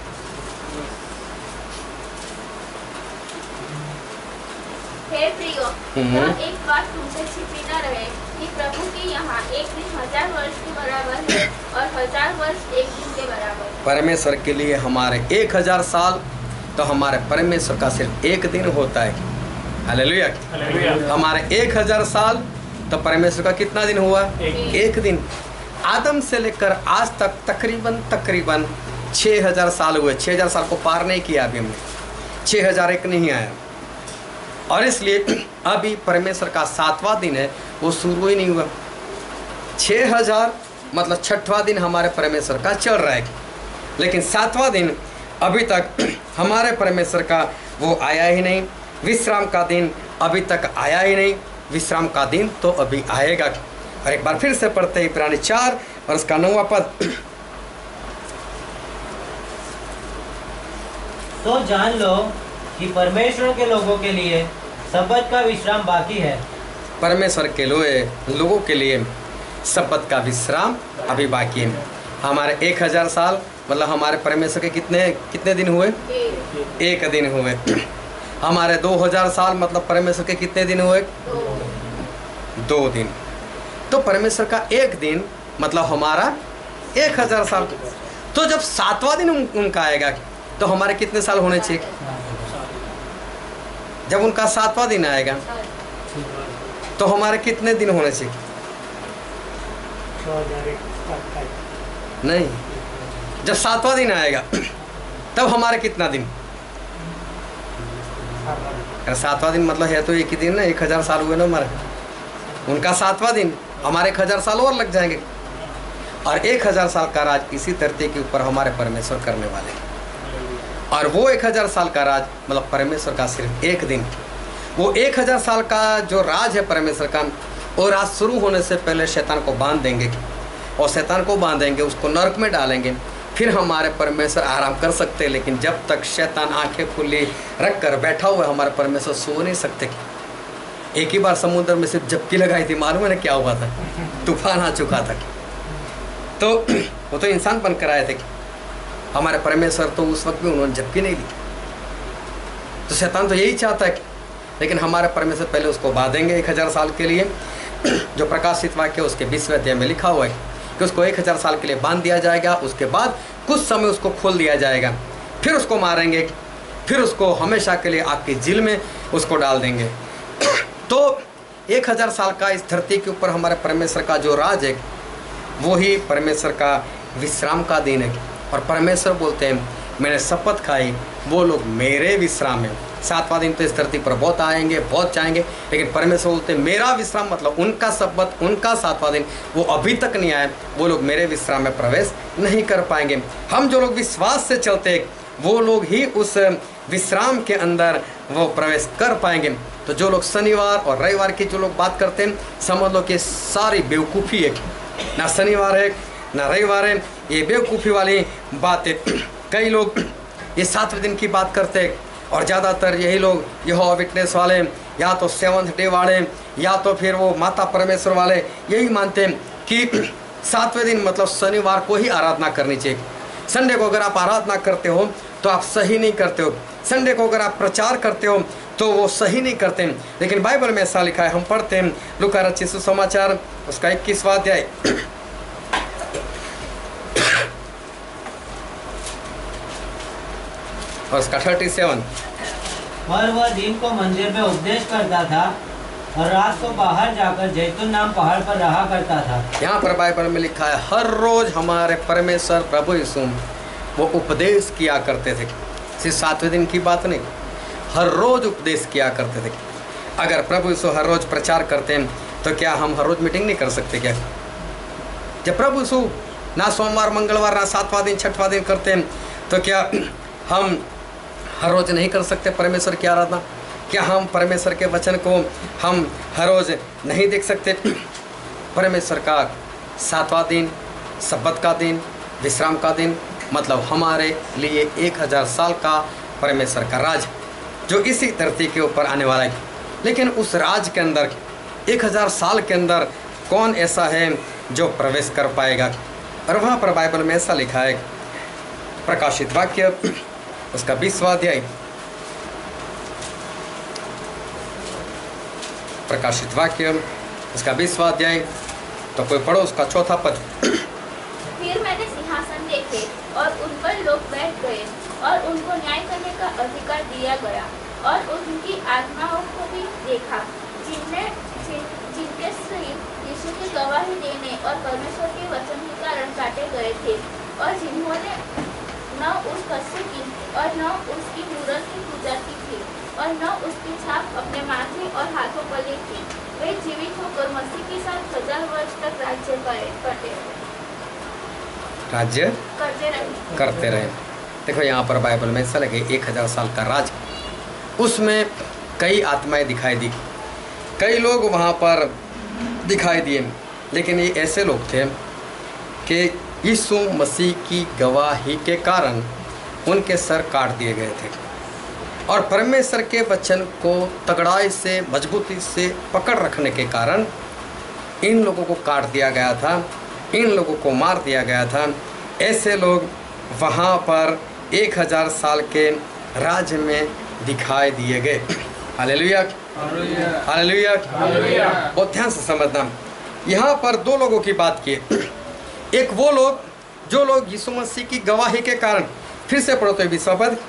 हे प्रियो, यह एक बात तुमसे छिपी न रहे कि प्रभु के यहाँ एक दिन हजार वर्ष के बराबर है और हजार वर्ष एक दिन के बराबर। परमेश्वर के लिए हमारे एक हजार साल तो हमारे परमेश्वर का सिर्फ एक दिन होता है। हालेलुया। हमारे एक हजार साल तो परमेश्वर का कितना दिन हुआ? एक, एक दिन। आदम से लेकर आज तक तकरीबन तकरीबन छः हजार साल हुए। छः हजार साल को पार नहीं किया अभी हमने, छः हजार एक नहीं आया। और इसलिए अभी परमेश्वर का सातवां दिन है वो शुरू ही नहीं हुआ। छः हजार मतलब छठवां दिन हमारे परमेश्वर का चल रहा है, लेकिन सातवां दिन अभी तक हमारे परमेश्वर का वो आया ही नहीं। विश्राम का दिन अभी तक आया ही नहीं। विश्राम का दिन तो अभी आएगा। और एक बार फिर से पढ़ते हैं इब्रानी चार और उसका नौवां पद। तो जान लो कि परमेश्वर के लोगों के लिए सब्बत का विश्राम बाकी है। परमेश्वर के लोए लोगों के लिए सब्बत का विश्राम अभी बाकी है। हमारे एक हजार साल मतलब हमारे परमेश्वर के कितने कितने दिन हुए? एक दिन हुए। हमारे दो हजार साल मतलब परमेश्वर के कितने दिन हुए? दो दिन। तो परमेश्वर का एक दिन मतलब हमारा एक हजार साल। तो जब सातवां दिन उन, उनका आएगा तो हमारे कितने साल होने चाहिए? जब उनका सातवां दिन आएगा तो हमारे कितने दिन होने चाहिए? नहीं, जब सातवां दिन आएगा तब हमारे कितना दिन? सातवां दिन मतलब है तो एक ही दिन ना, एक हजार साल हुए ना हमारे। उनका सातवां दिन, हमारे एक हजार साल और लग जाएंगे। और एक हजार साल का राज इसी धरती के ऊपर हमारे परमेश्वर करने वाले हैं। और वो एक हजार साल का राज मतलब परमेश्वर का सिर्फ एक दिन। वो एक हजार साल का जो राज है परमेश्वर का, वो राज शुरू होने से पहले शैतान को बांध देंगे और शैतान को बांधेंगे, उसको नरक में डालेंगे। फिर हमारे परमेश्वर आराम कर सकते हैं। लेकिन जब तक शैतान आंखें खुली रख कर बैठा हुआ है हमारे परमेश्वर सो नहीं सकते। एक ही बार समुद्र में सिर्फ झपकी लगाई थी, मालूम है ना क्या हुआ था? तूफान आ चुका था। तो वो तो इंसान बनकर आए थे। हमारे परमेश्वर तो उस वक्त भी उन्होंने झपकी नहीं दी। तो शैतान तो यही चाहता है, लेकिन हमारे परमेश्वर पहले उसको बांधेंगे एक हजार साल के लिए। जो प्रकाशित वाक्य उसके बीसवें अध्याय में लिखा हुआ है कि उसको एक हजार साल के लिए बांध दिया जाएगा। उसके बाद कुछ समय उसको खोल दिया जाएगा, फिर उसको मारेंगे, फिर उसको हमेशा के लिए आग की झील में उसको डाल देंगे। तो एक हजार साल का इस धरती के ऊपर हमारे परमेश्वर का जो राज है वो ही परमेश्वर का विश्राम का दिन है। और परमेश्वर बोलते हैं मैंने शपथ खाई वो लोग मेरे विश्राम में। सातवां दिन तो इस धरती पर बहुत आएंगे, बहुत जाएंगे, लेकिन परमेश्वर बोलते हैं मेरा विश्राम मतलब उनका शपथ, उनका सातवां दिन वो अभी तक नहीं आए। वो लोग मेरे विश्राम में प्रवेश नहीं कर पाएंगे। हम जो लोग विश्वास से चलते हैं वो लोग ही उस विश्राम के अंदर वो प्रवेश कर पाएंगे। तो जो लोग शनिवार और रविवार की जो लोग बात करते हैं, समझ लो कि सारी बेवकूफ़ी है। ना शनिवार है ना रविवार है, ये बेवकूफ़ी वाली बात है। कई लोग ये सातवें दिन की बात करते हैं और ज़्यादातर यही लोग यहोवा विटनेस वाले या तो सेवंथ डे वाले या तो फिर वो माता परमेश्वर वाले यही मानते हैं कि सातवें दिन मतलब शनिवार को ही आराधना करनी चाहिए। संडे को अगर आप आराधना करते हो तो आप सही नहीं करते हो। संडे को अगर आप प्रचार करते हो तो वो सही नहीं करते हैं। लेकिन बाइबल में ऐसा लिखा है, हम पढ़ते हैं लूका रचित सुसमाचार उसका इक्कीसवां अध्याय और उसका थर्टी सेवन। और वह दिन को मंदिर में उपदेश करता था और रात को बाहर जाकर जैतून नाम पहाड़ पर रहा करता था। यहाँ पर बाइबल में लिखा है हर रोज हमारे परमेश्वर प्रभु यीशु वो उपदेश किया करते थे। सिर्फ सातवें दिन की बात नहीं, हर रोज उपदेश किया करते थे। अगर प्रभु यीशु हर रोज़ प्रचार करते हैं तो क्या हम हर रोज़ मीटिंग नहीं कर सकते क्या? जब प्रभु यीशु ना सोमवार मंगलवार ना सातवां दिन छठवां दिन करते हैं तो क्या हम हर रोज़ नहीं कर सकते परमेश्वर की आराधना? क्या हम परमेश्वर के वचन को हम हर रोज़ नहीं देख सकते? परमेश्वर का सातवां दिन, सब्बत का दिन, विश्राम का दिन, मतलब हमारे लिए एक हज़ार साल का परमेश्वर का राज जो इसी धरती के ऊपर आने वाला है। लेकिन उस राज के अंदर एक हज़ार साल के अंदर कौन ऐसा है जो प्रवेश कर पाएगा? और वहाँ पर बाइबल में ऐसा लिखा है, प्रकाशित वाक्य उसका बीसवां अध्याय, प्रकाशित वाक्य उसका बीसवां अध्याय, तो कोई पढ़ो उसका चौथा पद। फिर मैंने सिंहासन देखे और उन पर लोग बैठ गए और उनको न्याय करने का अधिकार दिया गया और उनकी आत्माओं को भी देखा, जिनने जिन, जिनके सिर यीशु की गवाही देने और परमेश्वर के वचन के कारण काटे गए थे और जिन्होंने न उस पशु की और न उसकी मूरत की पूजा की थी और न उसकी छाप अपने माथे और हाथों पर ली थी। वे जीवित होकर मसीह के साथ हजार वर्ष तक राज्य करे करते राज्य करते रहे करते रहे। देखो यहाँ पर बाइबल में ऐसा लगे एक हज़ार साल का राज, उसमें कई आत्माएं दिखाई दी, कई लोग वहाँ पर दिखाई दिए, लेकिन ये ऐसे लोग थे कि यीशु मसीह की गवाही के कारण उनके सर काट दिए गए थे और परमेश्वर के वचन को तगड़ाई से मजबूती से पकड़ रखने के कारण इन लोगों को काट दिया गया था, इन लोगों को मार दिया गया था। ऐसे लोग वहाँ पर एक हज़ार साल के राज्य में दिखाई दिए गए। Hallelujah, hallelujah, hallelujah. बहुत ध्यान से समझना, यहाँ पर दो लोगों की बात की। एक वो लोग जो लोग यीशु मसीह की गवाही के कारण, फिर से पढ़ो तो बीसवां पद,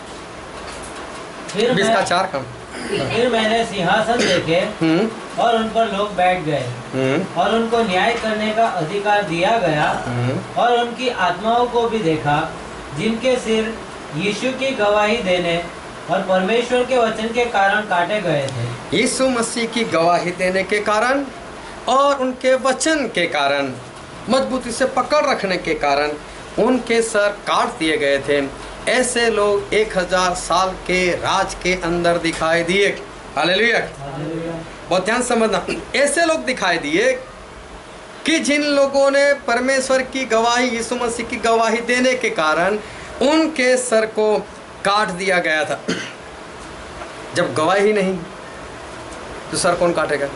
फिर बीस का मैं- चार कम। फिर मैंने सिंहासन देखे हम्म और उन पर लोग बैठ गए हम्म और उनको न्याय करने का अधिकार दिया गया हम्म और उनकी आत्माओं को भी देखा, जिनके सिर यीशु की गवाही देने और परमेश्वर के वचन के कारण काटे गए थे। यीशु मसीह की गवाही देने के कारण और उनके वचन के कारण, मजबूती से पकड़ रखने के कारण उनके सर काट दिए गए थे। ऐसे लोग एक हजार साल के राज के अंदर दिखाई दिए। हालेलुया, बहुत ध्यान समझना, ऐसे लोग दिखाई दिए कि जिन लोगों ने परमेश्वर की गवाही, यीशु मसीह की गवाही देने के कारण उनके सर को काट दिया गया था। जब गवाही नहीं तो सर कौन काटेगा?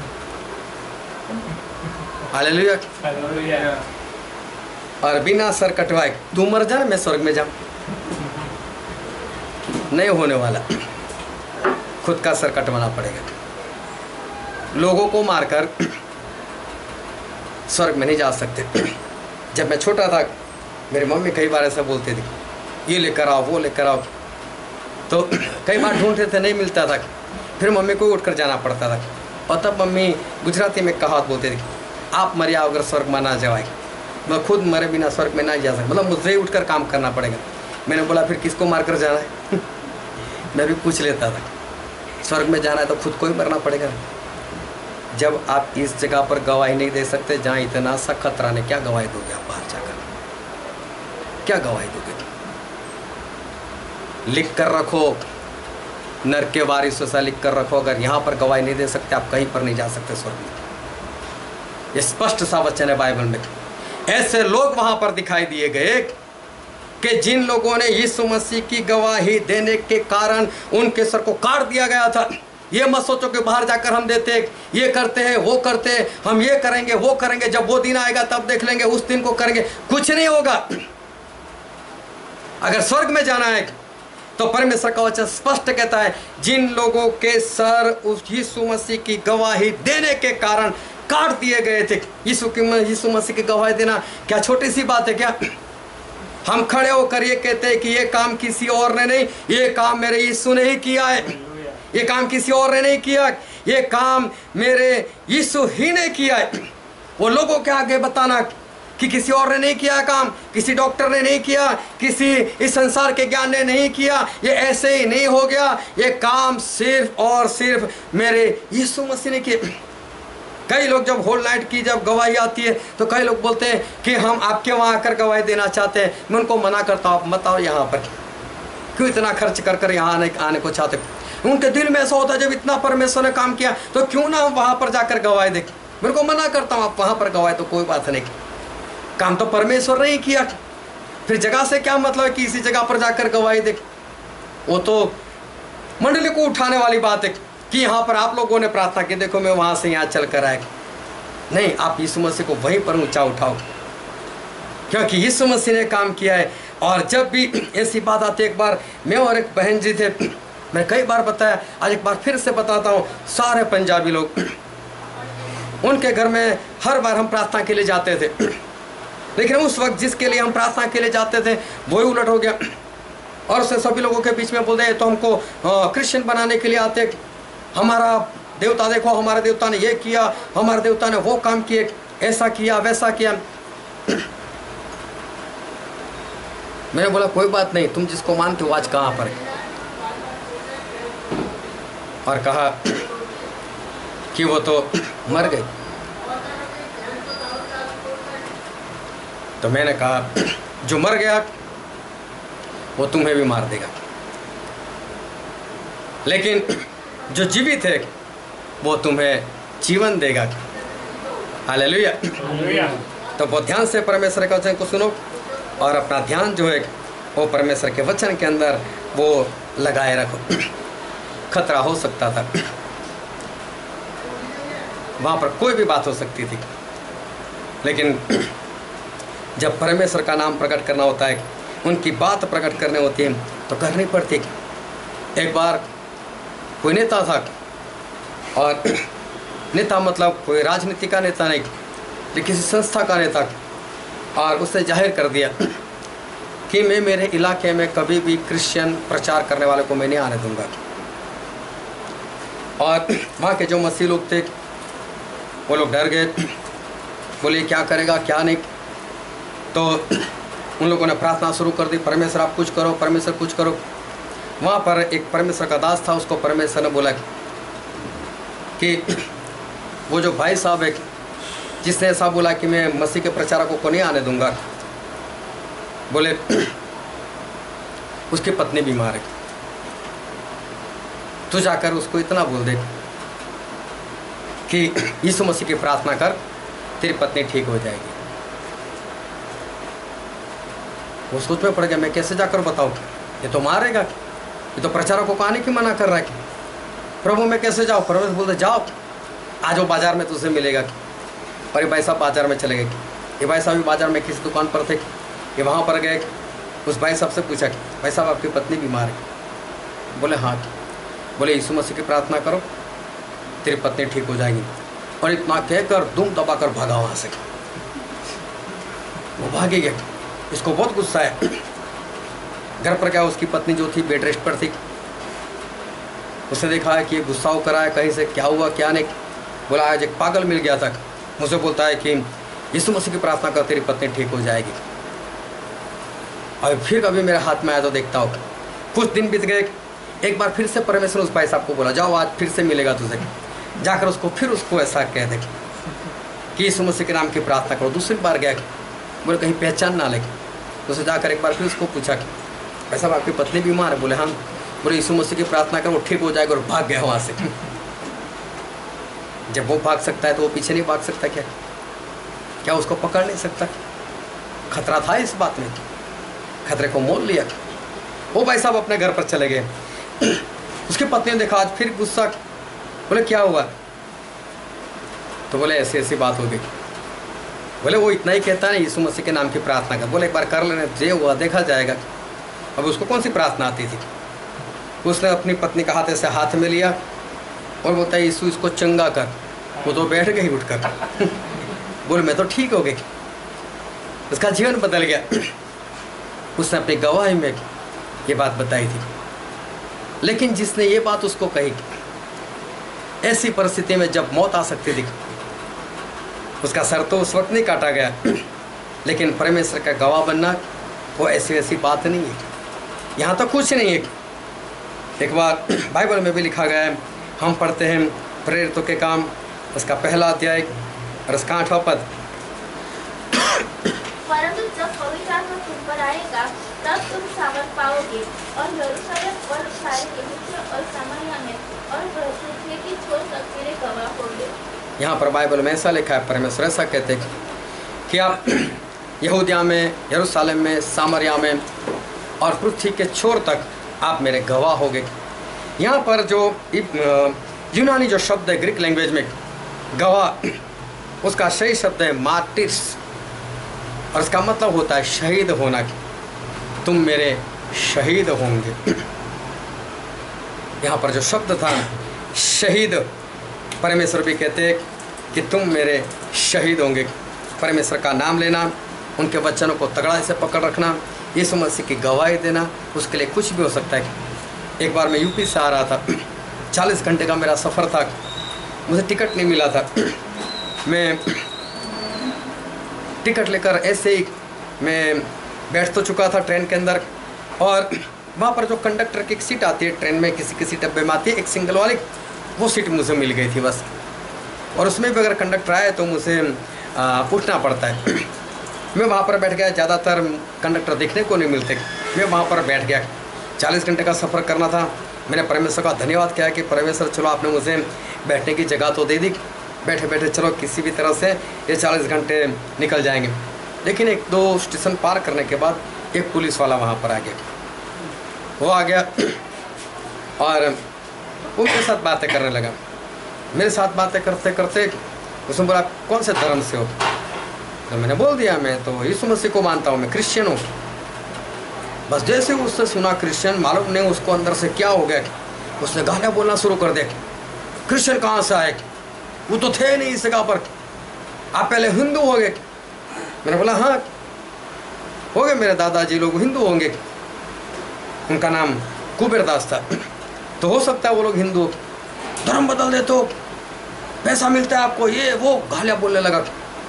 हालेलुया। और बिना सर कटवाए तू मर जा, मैं स्वर्ग में जाऊं, नहीं होने वाला। खुद का सर कटवाना पड़ेगा। लोगों को मारकर स्वर्ग में नहीं जा सकते। जब मैं छोटा था मेरी मम्मी कई बार ऐसा बोलती थी, ये लेकर आओ वो लेकर आओ, तो कई बार ढूंढते थे नहीं मिलता था, फिर मम्मी को उठकर जाना पड़ता था। और तब मम्मी गुजराती में कहावत बोलती थी, आप मर जाओ अगर स्वर्ग में ना जाए, मैं खुद मरे बिना स्वर्ग में ना जा सकता, मतलब मुझसे ही उठकर काम करना पड़ेगा। मैंने बोला फिर किसको मार कर जाना है? मैं भी पूछ लेता था, स्वर्ग में जाना है तो खुद को ही मरना पड़ेगा। जब आप इस जगह पर गवाही नहीं दे सकते जहाँ इतना सा खतरा नहीं, क्या गवाही दोगे आप बाहर जाकर? क्या गवाही दोगे? लिख कर रखो, नर के वारिसों से लिख कर रखो, अगर यहाँ पर गवाही नहीं दे सकते आप कहीं पर नहीं जा सकते स्वर्ग में। ये स्पष्ट सा वचन है बाइबल में। ऐसे लोग वहां पर दिखाई दिए गए कि जिन लोगों ने यीशु मसीह की गवाही देने के कारण उनके सर को काट दिया गया था। ये मत सोचो कि बाहर जाकर हम देते, ये करते हैं वो करते हैं, हम ये करेंगे वो करेंगे, जब वो दिन आएगा तब देख लेंगे, उस दिन को करेंगे, कुछ नहीं होगा। अगर स्वर्ग में जाना है तो परमेश्वर का वचन स्पष्ट कहता है, जिन लोगों के सर उस यीशु मसीह की गवाही देने के कारण काट दिए गए थे। यीशु की यीशु मसीह की गवाही देना क्या छोटी सी बात है क्या? हम खड़े होकर ये कहते हैं कि ये काम किसी और ने नहीं, ये काम मेरे यीशु ने ही किया है, ये काम किसी और ने नहीं किया, ये काम मेरे यीशु ही ने किया है। वो लोगों के आगे बताना कि किसी और ने नहीं किया काम, किसी डॉक्टर ने नहीं किया, किसी इस संसार के ज्ञान ने नहीं किया, ये ऐसे ही नहीं हो गया, ये काम सिर्फ और सिर्फ मेरे यीशु मसीह ने किया। कई लोग जब होल नाइट की जब गवाही आती है तो कई लोग बोलते हैं कि हम आपके वहाँ आकर गवाही देना चाहते हैं। मैं उनको मना करता हूँ, आप मत आओ यहाँ पर, क्यों इतना खर्च कर कर यहाँ आने आने को चाहते। उनके दिल में ऐसा होता है जब इतना परमेश्वर ने काम किया तो क्यों ना हम वहाँ पर जाकर गवाही दें। मेरे को मना करता हूँ, आप वहाँ पर गवाही तो कोई बात नहीं, काम तो परमेश्वर ने ही किया, फिर जगह से क्या मतलब है कि इसी जगह पर जाकर गवाही दे। वो तो मंडली को उठाने वाली बात है कि यहाँ पर आप लोगों ने प्रार्थना की, देखो मैं वहाँ से यहाँ चल कर आए। नहीं, आप यीशु मसीह को वहीं पर ऊंचा उठाओ, क्योंकि यीशु मसीह ने काम किया है। और जब भी ऐसी बात आती है, एक बार मैं और एक बहन जी थे, मैं कई बार बताया, आज एक बार फिर से बताता हूँ, सारे पंजाबी लोग, उनके घर में हर बार हम प्रार्थना के लिए जाते थे, लेकिन उस वक्त जिसके लिए हम प्रार्थना के लिए जाते थे वही उलट हो गया और उसने सभी लोगों के बीच में बोल दिया तो हमको क्रिश्चियन बनाने के लिए आते, हमारा देवता देखो, हमारे देवता ने ये किया, हमारे देवता ने वो काम किए, ऐसा किया वैसा किया। मैंने बोला कोई बात नहीं, तुम जिसको मानते हो आज कहाँ पर है, और कहा कि वो तो मर गए। तो मैंने कहा जो मर गया वो तुम्हें भी मार देगा, लेकिन जो जीवित है वो तुम्हें जीवन देगा। हालेलुया। तो बहुत ध्यान से परमेश्वर के वचन को सुनो और अपना ध्यान जो है वो परमेश्वर के वचन के अंदर वो लगाए रखो। खतरा हो सकता था, वहाँ पर कोई भी बात हो सकती थी, लेकिन जब परमेश्वर का नाम प्रकट करना होता है, उनकी बात प्रकट करनी होती है तो करनी पड़ती है। एक बार कोई नेता था, और नेता मतलब कोई राजनीति का नेता नहीं, लेकिन किसी संस्था का नेता, और उसने जाहिर कर दिया कि मैं मेरे इलाके में कभी भी क्रिश्चियन प्रचार करने वाले को मैं नहीं आने दूंगा। और वहाँ के जो मसीह लोग थे वो लोग डर गए, बोले क्या करेगा क्या नहीं। तो उन लोगों ने प्रार्थना शुरू कर दी, परमेश्वर आप कुछ करो, परमेश्वर कुछ करो। वहाँ पर एक परमेश्वर का दास था, उसको परमेश्वर ने बोला कि वो जो भाई साहब है जिसने ऐसा बोला कि मैं मसीह के प्रचारकों को नहीं आने दूंगा, बोले उसकी पत्नी बीमार है, तू जाकर उसको इतना बोल दे कि यीशु मसीह की प्रार्थना कर, तेरी पत्नी ठीक हो जाएगी। वो सोच में पड़ गया, मैं कैसे जाकर बताऊँ, ये तो मारेगा, ये तो प्रचारकों को आने की मना कर रहा है, प्रभु मैं कैसे जाऊँ। परमेश्वर बोलते जाओ, आज वो बाजार में तुझसे मिलेगा। और ये भाई साहब बाजार में चले गए। ये भाई साहब भी बाजार में किसी दुकान पर थे, ये वहाँ पर गए, उस भाई साहब से पूछा भाई साहब आपकी पत्नी बीमार है। बोले हाँ। बोले यीशु मसीह की प्रार्थना करो, तेरी पत्नी ठीक हो जाएगी। और इतना कहकर दुम दबाकर भागा वहाँ से, वो भागे गए। इसको बहुत गुस्सा है। घर पर क्या, उसकी पत्नी जो थी बेड रेस्ट पर थी, उसने देखा है कि ये गुस्सा होकर आया, कहीं से क्या हुआ क्या नहीं। बोला आज एक पागल मिल गया था, मुझे बोलता है कि यीशु मसीह की प्रार्थना कर, तेरी पत्नी ठीक हो जाएगी। और फिर कभी मेरे हाथ में आया तो देखता हो। कुछ दिन बीत गए, एक बार फिर से परमेश्वर उस भाई साहब को बोला जाओ आज फिर से मिलेगा तुझे, जाकर उसको फिर उसको ऐसा कह दे कि यीशु मसीह के नाम की प्रार्थना करो। दूसरी बार गया, बोले कहीं पहचान ना लगे, तो उसे जाकर एक बार फिर उसको पूछा कि भाई साहब आपकी पत्नी बीमार है। बोले हाँ। बोले यीशु मसीह की प्रार्थना कर, वो ठीक हो जाएगा। और भाग गया वहाँ से। जब वो भाग सकता है तो वो पीछे नहीं भाग सकता क्या? क्या उसको पकड़ नहीं सकता? खतरा था इस बात में, खतरे को मोल लिया। वो भाई साहब अपने घर पर चले गए। उसकी पत्नी ने देखा, आज फिर गुस्सा। बोले क्या हुआ? तो बोले ऐसी ऐसी बात हो गई। बोले वो इतना ही कहता है ना यीशु मसीह के नाम की प्रार्थना कर। बोले एक बार कर लेने, जे हुआ देखा जाएगा। अब उसको कौन सी प्रार्थना आती थी? उसने अपनी पत्नी का हाथ ऐसे हाथ में लिया और बोलता है यीशु इसको चंगा कर। वो तो बैठ गई उठकर। बोले मैं तो ठीक हो गई। उसका जीवन बदल गया। उसने अपनी गवाही में ये बात बताई थी। लेकिन जिसने ये बात उसको कही, ऐसी परिस्थिति में जब मौत आ सकती थी, उसका सर तो उस वक्त नहीं काटा गया, लेकिन परमेश्वर का गवाह बनना वो ऐसी वैसी बात नहीं है। यहाँ तो कुछ नहीं है। एक बार बाइबल में भी लिखा गया है, हम पढ़ते हैं प्रेरितों के काम उसका पहला अध्याय और उसका आठवां पद। परंतु जब पवित्र आत्मा तुम पर आएगा तब तुम सामर्थ पाओगे और यरूशलेम और सारे यहूदिया और सामरिया में और पृथ्वी की छोर तक मेरे गवाह होगे। यहाँ पर बाइबल में ऐसा लिखा है, परमेश्वर ऐसा कहते हैं कि आप यहूदिया में, यरूशलेम में, सामरिया में और पृथ्वी के छोर तक आप मेरे गवाह होगे। यहाँ पर जो यूनानी जो शब्द है ग्रीक लैंग्वेज में गवाह, उसका सही शब्द है मार्टिर्स और इसका मतलब होता है शहीद होना। तुम मेरे शहीद होंगे। यहाँ पर जो शब्द था शहीद, परमेश्वर भी कहते हैं कि तुम मेरे शहीद होंगे। परमेश्वर का नाम लेना, उनके वचनों को तगड़ा से पकड़ रखना, यीशु मसीह की गवाही देना, उसके लिए कुछ भी हो सकता है। एक बार मैं यूपी से आ रहा था, चालीस घंटे का मेरा सफ़र था, मुझे टिकट नहीं मिला था। मैं टिकट लेकर ऐसे ही मैं बैठ तो चुका था ट्रेन के अंदर, और वहाँ पर जो कंडक्टर की एक सीट आती है ट्रेन में, किसी किसी डब्बे में आती है एक सिंगल वाली, वो सीट मुझे मिल गई थी बस। और उसमें भी अगर कंडक्टर आए तो मुझे उठना पड़ता है। मैं वहाँ पर बैठ गया, ज़्यादातर कंडक्टर देखने को नहीं मिलते, मैं वहाँ पर बैठ गया। चालीस घंटे का सफ़र करना था। मैंने परमेश्वर का धन्यवाद किया कि परमेश्वर चलो आपने मुझे बैठने की जगह तो दे दी, बैठे बैठे चलो किसी भी तरह से ये चालीस घंटे निकल जाएंगे। लेकिन एक दो स्टेशन पार करने के बाद एक पुलिस वाला वहाँ पर आ गया। वो आ गया और उनके साथ बातें करने लगा। मेरे साथ बातें करते करते उसने बोला कौन से धर्म से हो? तो मैंने बोल दिया मैं तो यीशु मसीह को मानता हूँ, मैं क्रिश्चियन हूँ। बस जैसे उससे सुना क्रिश्चियन, मालूम नहीं उसको अंदर से क्या हो गया, उसने गालियाँ बोलना शुरू कर दिया। क्रिश्चियन कहाँ से आए? वो तो थे नहीं इस जगह पर, आप पहले हिंदू हो गए। मैंने बोला हाँ हो गए, मेरे दादाजी लोग हिंदू होंगे। उनका नाम कुबेरदास था। तो हो सकता है वो लोग हिंदू, धर्म बदल दे तो पैसा मिलता है आपको, ये वो गालियाँ बोलने लगा।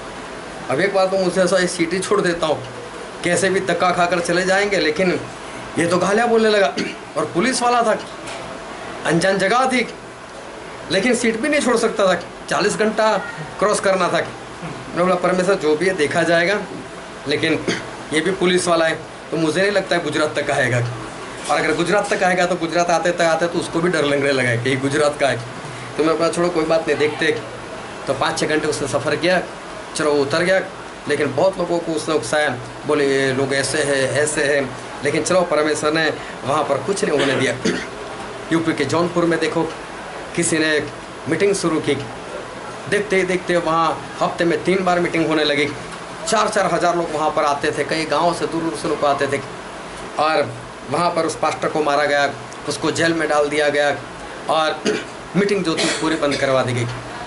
अब एक बार तो मुझसे ऐसा सीटी छोड़ देता हूँ, कैसे भी धक्का खाकर चले जाएंगे, लेकिन ये तो गालियाँ बोलने लगा। और पुलिस वाला था, अनजान जगह थी, लेकिन सीट भी नहीं छोड़ सकता था, चालीस घंटा क्रॉस करना था। मैंने बोला परमेश्वर जो भी है देखा जाएगा, लेकिन ये भी पुलिस वाला है तो मुझे नहीं लगता है गुजरात तक आएगा। और अगर गुजरात तक आएगा तो गुजरात आते तक आते तो उसको भी डर लगने लगा कि ये गुजरात का है। तो मैं अपना छोड़ो कोई बात नहीं, देखते। तो पाँच छः घंटे उसने सफ़र किया, चलो वो उतर गया। लेकिन बहुत लोगों को उसने उकसाया, बोले ये लोग ऐसे हैं ऐसे हैं, लेकिन चलो परमेश्वर ने वहाँ पर कुछ नहीं होने दिया। यूपी के जौनपुर में देखो, किसी ने मीटिंग शुरू की, देखते ही देखते वहाँ हफ्ते में तीन बार मीटिंग होने लगी। चार चार हज़ार लोग वहाँ पर आते थे, कई गाँव से दूर दूर से लोग आते थे। और वहाँ पर उस पास्टर को मारा गया, उसको जेल में डाल दिया गया, और मीटिंग जो थी पूरी बंद करवा दी गई।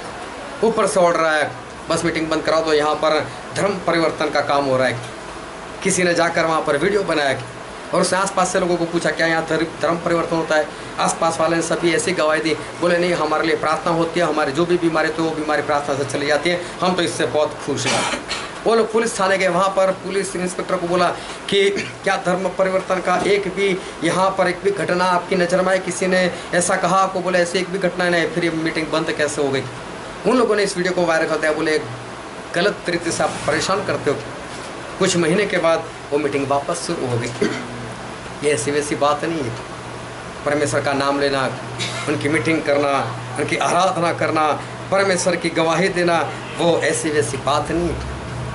ऊपर से ऑर्डर आया बस मीटिंग बंद करा दो, यहाँ पर धर्म परिवर्तन का काम हो रहा है। किसी ने जाकर वहाँ पर वीडियो बनाया और उसने आसपास से लोगों को पूछा क्या यहाँ धर्म परिवर्तन होता है? आसपास वाले ने सभी ऐसी गवाही दी, बोले नहीं हमारे लिए प्रार्थना होती है, हमारी जो भी बीमारी तो वो बीमारी प्रार्थना से चली जाती है, हम तो इससे बहुत खुश हैं। वो लोग पुलिस थाने गए, वहाँ पर पुलिस इंस्पेक्टर को बोला कि क्या धर्म परिवर्तन का एक भी यहाँ पर एक भी घटना आपकी नज़र में आए? किसी ने ऐसा कहा आपको? बोले ऐसी एक भी घटना नहीं। फिर ये मीटिंग बंद कैसे हो गई? उन लोगों ने इस वीडियो को वायरल कर दिया, बोले गलत तरीके से आप परेशान करते हो। कुछ महीने के बाद वो मीटिंग वापस शुरू हो गई। ये ऐसी वैसी बात नहीं है। परमेश्वर का नाम लेना, उनकी मीटिंग करना, उनकी आराधना करना, परमेश्वर की गवाही देना, वो ऐसी वैसी बात नहीं है।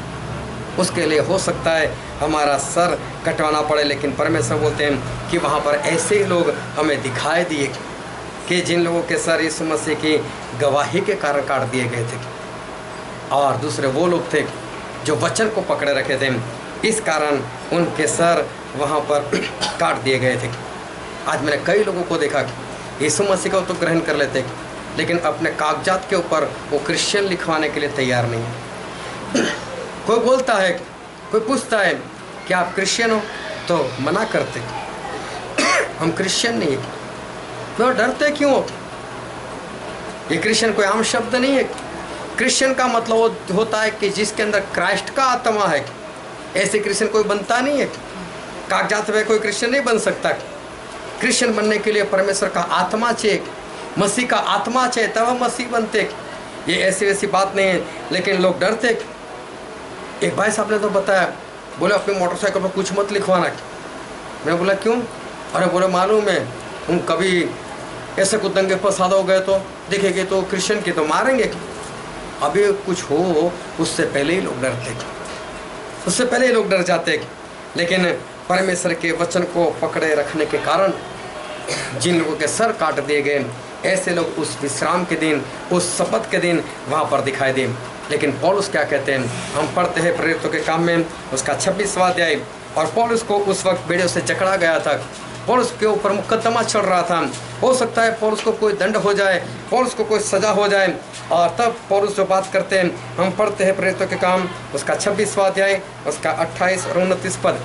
उसके लिए हो सकता है हमारा सर कटवाना पड़े, लेकिन परमेश्वर बोलते हैं कि वहाँ पर ऐसे ही लोग हमें दिखाई दिए कि जिन लोगों के सर यीशु मसीह की गवाही के कारण काट दिए गए थे, और दूसरे वो लोग थे जो वचन को पकड़े रखे थे, इस कारण उनके सर वहाँ पर काट दिए गए थे। आज मैंने कई लोगों को देखा यीशु मसीह को तो ग्रहण कर लेते, लेकिन अपने कागजात के ऊपर वो क्रिश्चियन लिखवाने के लिए तैयार नहीं है। कोई बोलता है, कोई पूछता है कि आप क्रिश्चियन हो, तो मना करते हम क्रिश्चियन नहीं है। तो डरते क्यों? ये क्रिश्चियन कोई आम शब्द नहीं है। क्रिश्चियन का मतलब होता है कि जिसके अंदर क्राइस्ट का आत्मा है, ऐसे क्रिश्चियन कोई बनता नहीं है, कागजात में कोई क्रिश्चियन नहीं बन सकता। क्रिश्चियन बनने के लिए परमेश्वर का आत्मा चाहिए, मसीह का आत्मा चाहिए, तब हम मसीह बनते। ये ऐसी वैसी बात नहीं है, लेकिन लोग डरते। एक भाई साहब ने तो बताया, बोले अपनी मोटरसाइकिल पर कुछ मत लिखवाना। मैं बोला क्यों? अरे बोले मालूम है हम कभी ऐसे कुछ दंगे फसाद हो गए तो देखेंगे तो क्रिश्चियन की तो मारेंगे। अभी कुछ हो उससे पहले ही लोग डरते, उससे पहले ही लोग डर जाते। लेकिन परमेश्वर के वचन को पकड़े रखने के कारण जिन लोगों के सर काट दिए गए, ऐसे लोग उस विश्राम के दिन, उस शपथ के दिन वहाँ पर दिखाई दे। लेकिन पौलुस क्या कहते हैं, हम पढ़ते हैं प्रेरितों के काम में उसका छब्बीसवां अध्याय। और पौलुस को उस वक्त बेड़ियों से जकड़ा गया था, पौलुस के ऊपर मुकदमा चल रहा था। हो सकता है पौलुस को कोई दंड हो जाए, पौलुस को कोई सजा हो जाए। और तब पौलुस जो बात करते हैं, हम पढ़ते हैं प्रेरितों के काम उसका छब्बीसवां अध्याय उसका अट्ठाईस और उनतीस पद।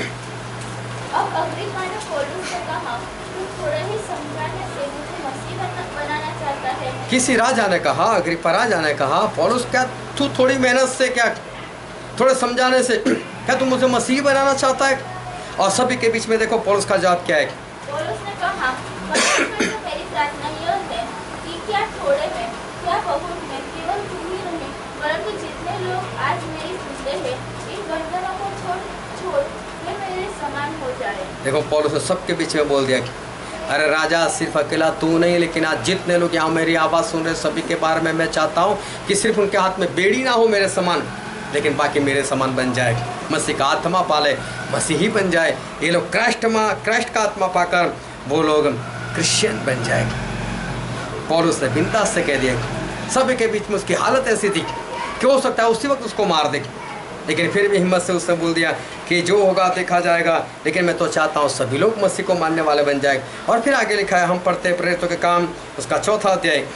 अब अग्रिप्पा ने पौलुस से कहा, तू थोड़ा ही समझाने से मुझे मसीह बना- बनाना चाहता है। किसी राजा ने कहा, अग्रिप्पा राजा ने कहा, पौलुस क्या तू थोड़ी मेहनत से, क्या थोड़े समझाने से क्या तू मुझे मसीह बनाना चाहता है? और सभी के बीच में देखो पौलुस का जवाब क्या है। पौलुस ने कहा, परमेश्वर से मेरी प्रार्थना यह है कि क्या थोड़े में क्या बहुत में केवल तुम ही नहीं, परंतु जितने लोग आज मेरी सुनते हैं, इन गर्दनों को छोड़ छोड़ वे मेरे समान हो जाए। देखो पौलुस ने सबके बीच में बोल दिया कि अरे राजा सिर्फ अकेला तू नहीं, लेकिन आज जितने लोग यहाँ मेरी आवाज़ सुन रहे सभी के बारे में मैं चाहता हूँ कि सिर्फ उनके हाथ में बेड़ी ना हो मेरे समान, लेकिन बाकी मेरे समान बन जाए, मसीह का आत्मा पाले, मसीह ही बन जाए। ये लोग क्राइस्ट मा क्राइस्ट का आत्मा पाकर वो लोग क्रिश्चियन बन जाए। पौलुस ने बिंदास से कह दिया। सभी के बीच में उसकी हालत ऐसी थी कि हो सकता है उसी वक्त उसको मार दे, लेकिन फिर भी हिम्मत से उसने बोल दिया कि जो होगा देखा जाएगा, लेकिन मैं तो चाहता हूँ सभी लोग मसीह को मानने वाले बन जाए। और फिर आगे लिखा है, हम पढ़ते हैं प्रेरितों के काम उसका चौथा अध्याय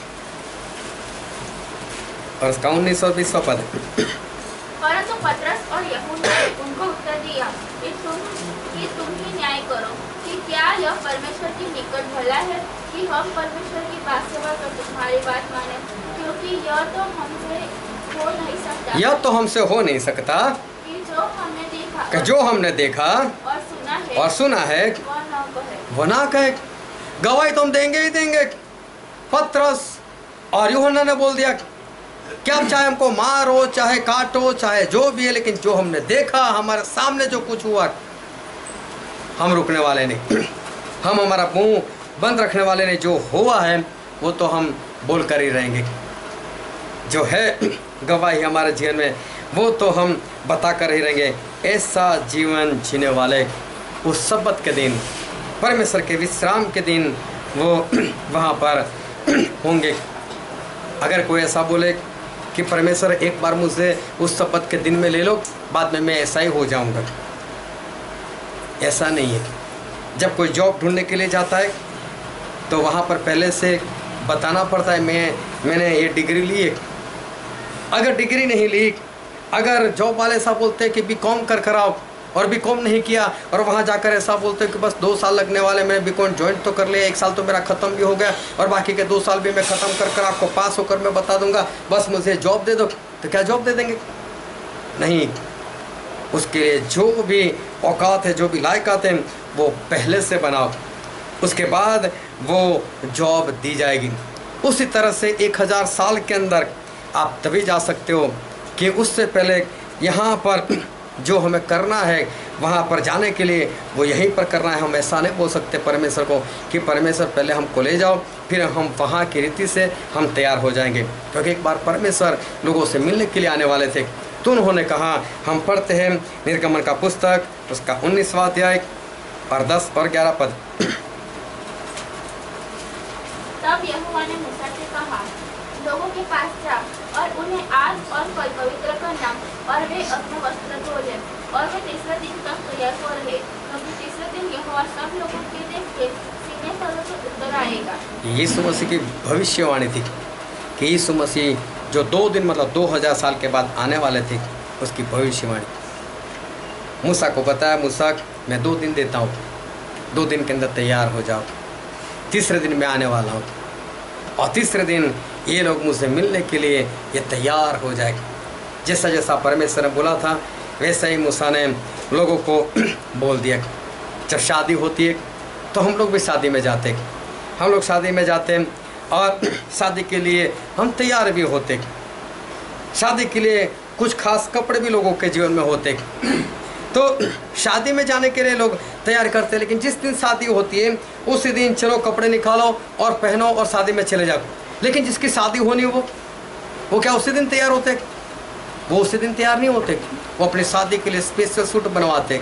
और उसका उन्नीस और बीसवां पद। परंतु पतरस और यूहन्ना ने उनको उत्तर दिया कि तुम कि तुम ही न्याय करो कि क्या यह परमेश्वर के निकट भला है कि हम परमेश्वर की बात सेवा कर तुम्हारी बात माने, क्योंकि यह तो हमसे हो नहीं सकता यह तो हमसे हो नहीं सकता कि जो हमने देखा कि जो हमने देखा और सुना है और सुना है वह न कहे। वो ना कहे। गवाही तो हम देंगे ही देंगे। पतरस और यूहन्ना ने बोल दिया क्या चाहे हमको मारो, चाहे काटो, चाहे जो भी है, लेकिन जो हमने देखा, हमारे सामने जो कुछ हुआ, हम रुकने वाले नहीं। हम हमारा मुंह बंद रखने वाले नहीं। जो हुआ है वो तो हम बोल कर ही रहेंगे। जो है गवाही हमारे जीवन में वो तो हम बता कर ही रहेंगे। ऐसा जीवन जीने वाले उस सब्बत के दिन, परमेश्वर के विश्राम के दिन वो वहाँ पर होंगे। अगर कोई ऐसा बोले कि परमेश्वर एक बार मुझे उस सब्बत के दिन में ले लो, बाद में मैं ऐसा ही हो जाऊंगा, ऐसा नहीं है। जब कोई जॉब ढूंढने के लिए जाता है तो वहाँ पर पहले से बताना पड़ता है मैं मैंने ये डिग्री ली है। अगर डिग्री नहीं ली, अगर जॉब वाले ऐसा बोलते हैं कि बी कॉम कर कर आओ और बी कॉम नहीं किया, और वहाँ जाकर ऐसा बोलते हैं कि बस दो साल लगने वाले, मैंने बी कॉम ज्वाइन तो कर लिया, एक साल तो मेरा ख़त्म भी हो गया और बाकी के दो साल भी मैं ख़त्म कर कर आपको पास होकर मैं बता दूंगा, बस मुझे जॉब दे दो, तो क्या जॉब दे देंगे? नहीं। उसके लिए जो भी औकात है, जो भी लायकात है, वो पहले से बनाओ, उसके बाद वो जॉब दी जाएगी। उसी तरह से एक हज़ार साल के अंदर आप तभी जा सकते हो कि उससे पहले यहाँ पर जो हमें करना है, वहाँ पर जाने के लिए वो यहीं पर करना है। हम ऐसा नहीं बोल सकते परमेश्वर को कि परमेश्वर पहले हमको ले जाओ, फिर हम वहाँ की रीति से हम तैयार हो जाएंगे, क्योंकि एक बार परमेश्वर लोगों से मिलने के लिए आने वाले थे। तो उन्होंने कहा, हम पढ़ते हैं निर्गमन का पुस्तक उसका उन्नीसवां अध्याय और दस और ग्यारह पद। तब यहोवा ने मूसा से कहा, लोगों के पास जा और उन्हें आज और कल पवित्र करना, और वे अपने वस्त्र धो लें और वे तीसरे दिन तक तैयार हो रहे, क्योंकि तीसरे दिन यहोवा सब लोगों के देख के सीने पर से उतर आएगा। यीशु मसीह की भविष्यवाणी थी कि यीशु मसीह जो दो दिन मतलब दो हजार साल के बाद आने वाले थे, उसकी भविष्यवाणी मूसा को बताया, मूसा मैं दो दिन देता हूँ, दो दिन के अंदर तैयार हो जाओ, तीसरे दिन मैं आने वाला हूँ, और तीसरे दिन ये लोग मुझसे मिलने के लिए ये तैयार हो जाएगा। जैसा जैसा परमेश्वर ने बोला था वैसे ही मूसा ने लोगों को बोल दिया। जब शादी होती है तो हम लोग भी शादी में जाते, हम लोग शादी में जाते हैं और शादी के लिए हम तैयार भी होते। शादी के लिए कुछ खास कपड़े भी लोगों के जीवन में होते। तो शादी में जाने के लिए लोग तैयार करते हैं, लेकिन जिस दिन शादी होती है उसी दिन चलो कपड़े निकालो और पहनो और शादी में चले जाओ। लेकिन जिसकी शादी होनी वो वो क्या उसी दिन तैयार होते? वो उसी दिन तैयार नहीं होते। वो अपनी शादी के लिए स्पेशल सूट बनवाते,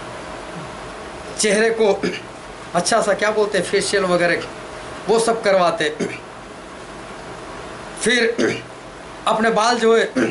चेहरे को अच्छा सा क्या बोलते हैं फेशियल वगैरह वो सब करवाते, फिर अपने बाल जो है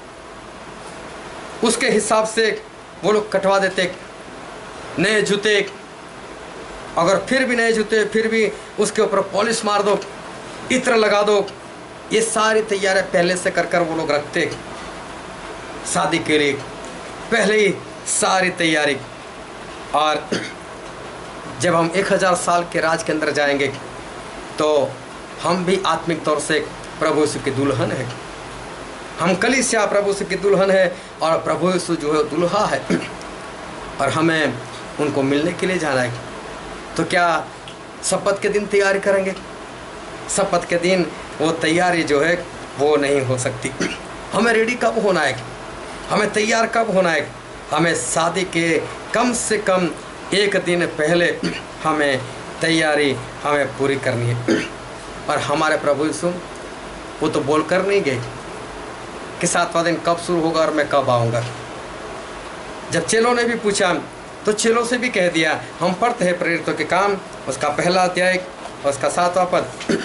उसके हिसाब से वो लोग कटवा देते, नए जूते, अगर फिर भी नए जूते फिर भी उसके ऊपर पॉलिश मार दो, इत्र लगा दो। ये सारी तैयारियां पहले से कर कर वो लोग रखते शादी के लिए, पहले ही सारी तैयारी। और जब हम एक हज़ार साल के राज के अंदर जाएंगे तो हम भी आत्मिक तौर से प्रभु यीशु की दुल्हन है। हम कलीसिया प्रभु यीशु की दुल्हन है और प्रभु यीशु जो है दुल्हा है और हमें उनको मिलने के लिए जाना है। तो क्या शपथ के दिन तैयारी करेंगे? शपथ के दिन वो तैयारी जो है वो नहीं हो सकती। हमें रेडी कब होना है? हमें तैयार कब होना है? हमें शादी के कम से कम एक दिन पहले हमें तैयारी हमें पूरी करनी है। और हमारे प्रभु यीशु वो तो बोल कर नहीं गए कि सातवां दिन कब शुरू होगा और मैं कब आऊँगा। जब चेलों ने भी पूछा तो चेलों से भी कह दिया। हम पढ़ते हैं प्रेरितों के काम उसका पहला अध्याय और उसका सातवां पद।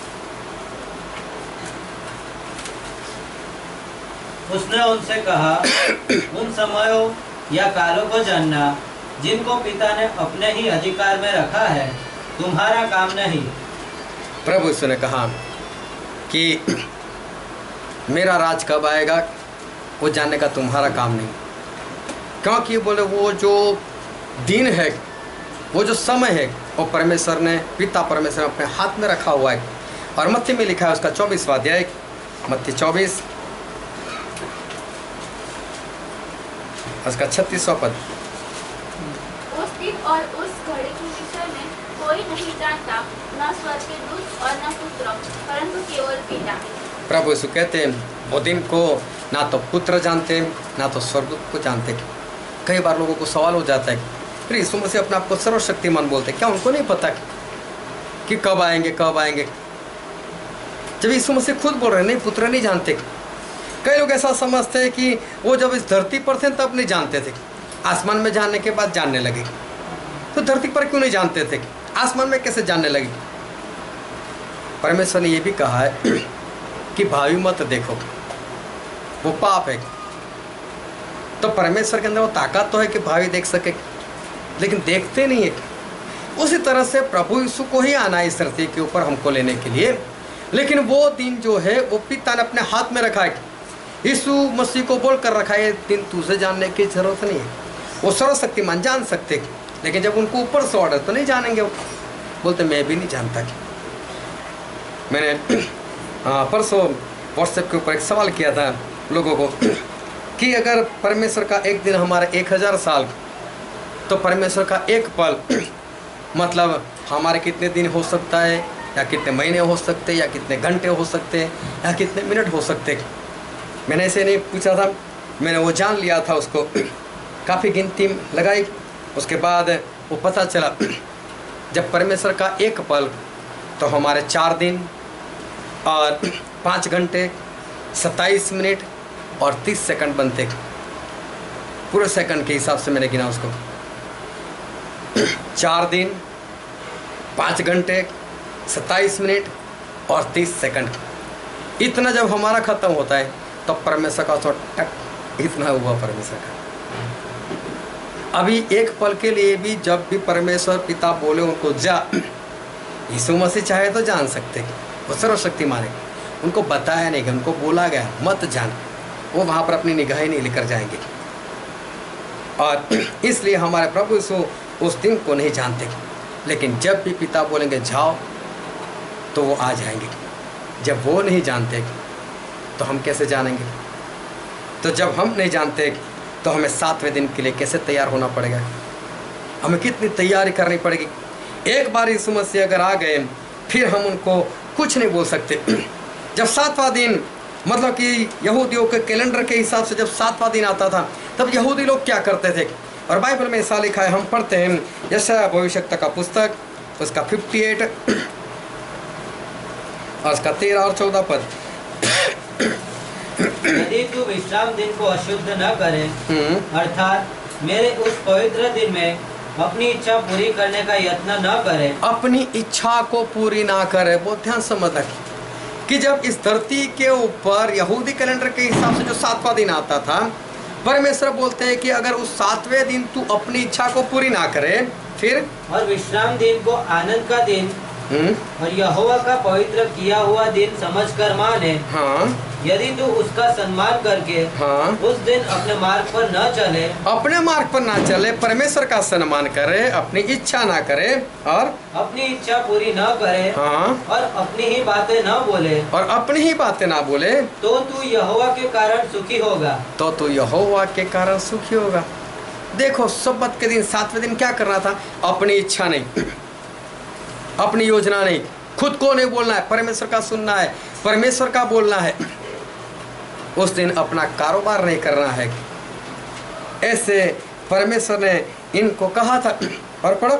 उसने उनसे कहा, उन समयों या कालों को जानना जिनको पिता ने अपने ही अधिकार में रखा है तुम्हारा काम नहीं। प्रभु यीशु ने कहा कि मेरा राज कब आएगा वो जानने का तुम्हारा काम नहीं, क्योंकि बोले वो जो दिन है वो जो समय है वो परमेश्वर ने पिता परमेश्वर ने अपने हाथ में रखा हुआ है। और मत्ती में लिखा है उसका चौबीसवां अध्याय, मत्ती चौबीस उसका छत्तीसवां पद। उस दिन और उस घड़ी के विषय में कोई नहीं जानता, न स्वर्ग के दूत और न पुत्र, परंतु केवल पिता। प्रभु यीशु कहते हैं वो दिन को ना तो पुत्र जानते ना तो स्वर्ग को जानते। कई बार लोगों को सवाल हो जाता है फिर यीशु मसीह अपने आप को सर्वशक्तिमान बोलते, क्या उनको नहीं पता कि कब आएंगे कब आएंगे? जब यीशु मसीह खुद बोल रहे हैं नहीं पुत्र नहीं जानते। कई लोग ऐसा समझते हैं कि वो जब इस धरती पर थे तब नहीं जानते थे, आसमान में जानने के बाद जानने लगे। तो धरती पर क्यों नहीं जानते थे, आसमान में कैसे जानने लगे? परमेश्वर ने ये भी कहा है कि भावी मत देखो, वो पाप है। तो परमेश्वर के अंदर वो ताकत तो है कि भावी देख सके, लेकिन देखते नहीं है। उसी तरह से प्रभु यीशु को ही आना है इस धरती के ऊपर हमको लेने के लिए, लेकिन वो दिन जो है वो पिता ने अपने हाथ में रखा है। यीशु मसीह को बोल कर रखा है दिन तुझे जानने की जरूरत नहीं है। वो सर्वशक्तिमान जान सकते, लेकिन जब उनको ऊपर से ऑर्डर तो नहीं जानेंगे। वो बोलते मैं भी नहीं जानता। मैंने परसों व्हाट्सएप के ऊपर एक सवाल किया था लोगों को कि अगर परमेश्वर का एक दिन हमारा एक हज़ार साल, तो परमेश्वर का एक पल मतलब हमारे कितने दिन हो सकता है, या कितने महीने हो सकते हैं, या कितने घंटे हो सकते हैं, या कितने मिनट हो सकते हैं। मैंने ऐसे नहीं पूछा था, मैंने वो जान लिया था। उसको काफ़ी गिनती लगाई, उसके बाद वो पता चला जब परमेश्वर का एक पल तो हमारे चार दिन और पाँच घंटे सत्ताईस मिनट और तीस सेकंड बनते। पूरे सेकंड के हिसाब से मैंने गिना उसको। चार दिन पाँच घंटे सत्ताईस मिनट और तीस सेकंड। इतना जब हमारा ख़त्म होता है तब तो परमेश्वर का तो टक इतना हुआ परमेश्वर का। अभी एक पल के लिए भी जब भी परमेश्वर पिता बोले उनको जा, यीशु मसीह चाहे तो जान सकते, वो सर्वशक्तिमान है। उनको बताया नहीं गया, उनको बोला गया मत जान, वो वहाँ पर अपनी निगाहें नहीं लेकर जाएंगे। और इसलिए हमारे प्रभु यीशु उस दिन को नहीं जानते, लेकिन जब भी पिता बोलेंगे जाओ तो वो आ जाएंगे। जब वो नहीं जानते तो हम कैसे जानेंगे? तो जब हम नहीं जानते तो हमें सातवें दिन के लिए कैसे तैयार होना पड़ेगा, हमें कितनी तैयारी करनी पड़ेगी। एक बार यीशु मसीह अगर आ गए फिर हम उनको कुछ नहीं बोल सकते। जब सातवां दिन मतलब कि यहूदियों के कैलेंडर के हिसाब से जब सातवां दिन आता था तब यहूदी लोग क्या करते थे, और बाइबल में ऐसा लिखा है, हम पढ़ते हैं यशायाह भविष्यवक्ता का पुस्तक उसका अट्ठावन और उसका तेरह और चौदह पद। यदि तू विश्राम दिन को अशुद्ध न करे, अर्थात मेरे उस पवित्र दिन में अपनी इच्छा पूरी करने का यत्न न करे, अपनी इच्छा को पूरी ना करे। बहुत ध्यान से समझना कि जब इस धरती के ऊपर यहूदी कैलेंडर के हिसाब से जो सातवां दिन आता था, परमेश्वर बोलते हैं कि अगर उस सातवें दिन तू अपनी इच्छा को पूरी ना करे फिर, और विश्राम दिन को आनंद का दिन और यहोवा का पवित्र किया हुआ दिन समझकर माने, हाँ यदि तू उसका सम्मान करके हाँ उस दिन अपने मार्ग पर न चले, अपने मार्ग पर ना चले, परमेश्वर का सम्मान करे, अपनी इच्छा ना करे और अपनी इच्छा पूरी न करे, हाँ और अपनी ही बातें न बोले, और अपनी ही बातें ना बोले, तो तू यहोवा के कारण सुखी होगा। तो तू यहोवा के कारण सुखी होगा। देखो सब्बत के दिन सातवें दिन क्या करना था, अपनी इच्छा नहीं, अपनी योजना नहीं, खुद को नहीं बोलना है, परमेश्वर का सुनना है, परमेश्वर का बोलना है। उस दिन अपना कारोबार नहीं करना है। ऐसे परमेश्वर ने इनको कहा था। और पढ़ो,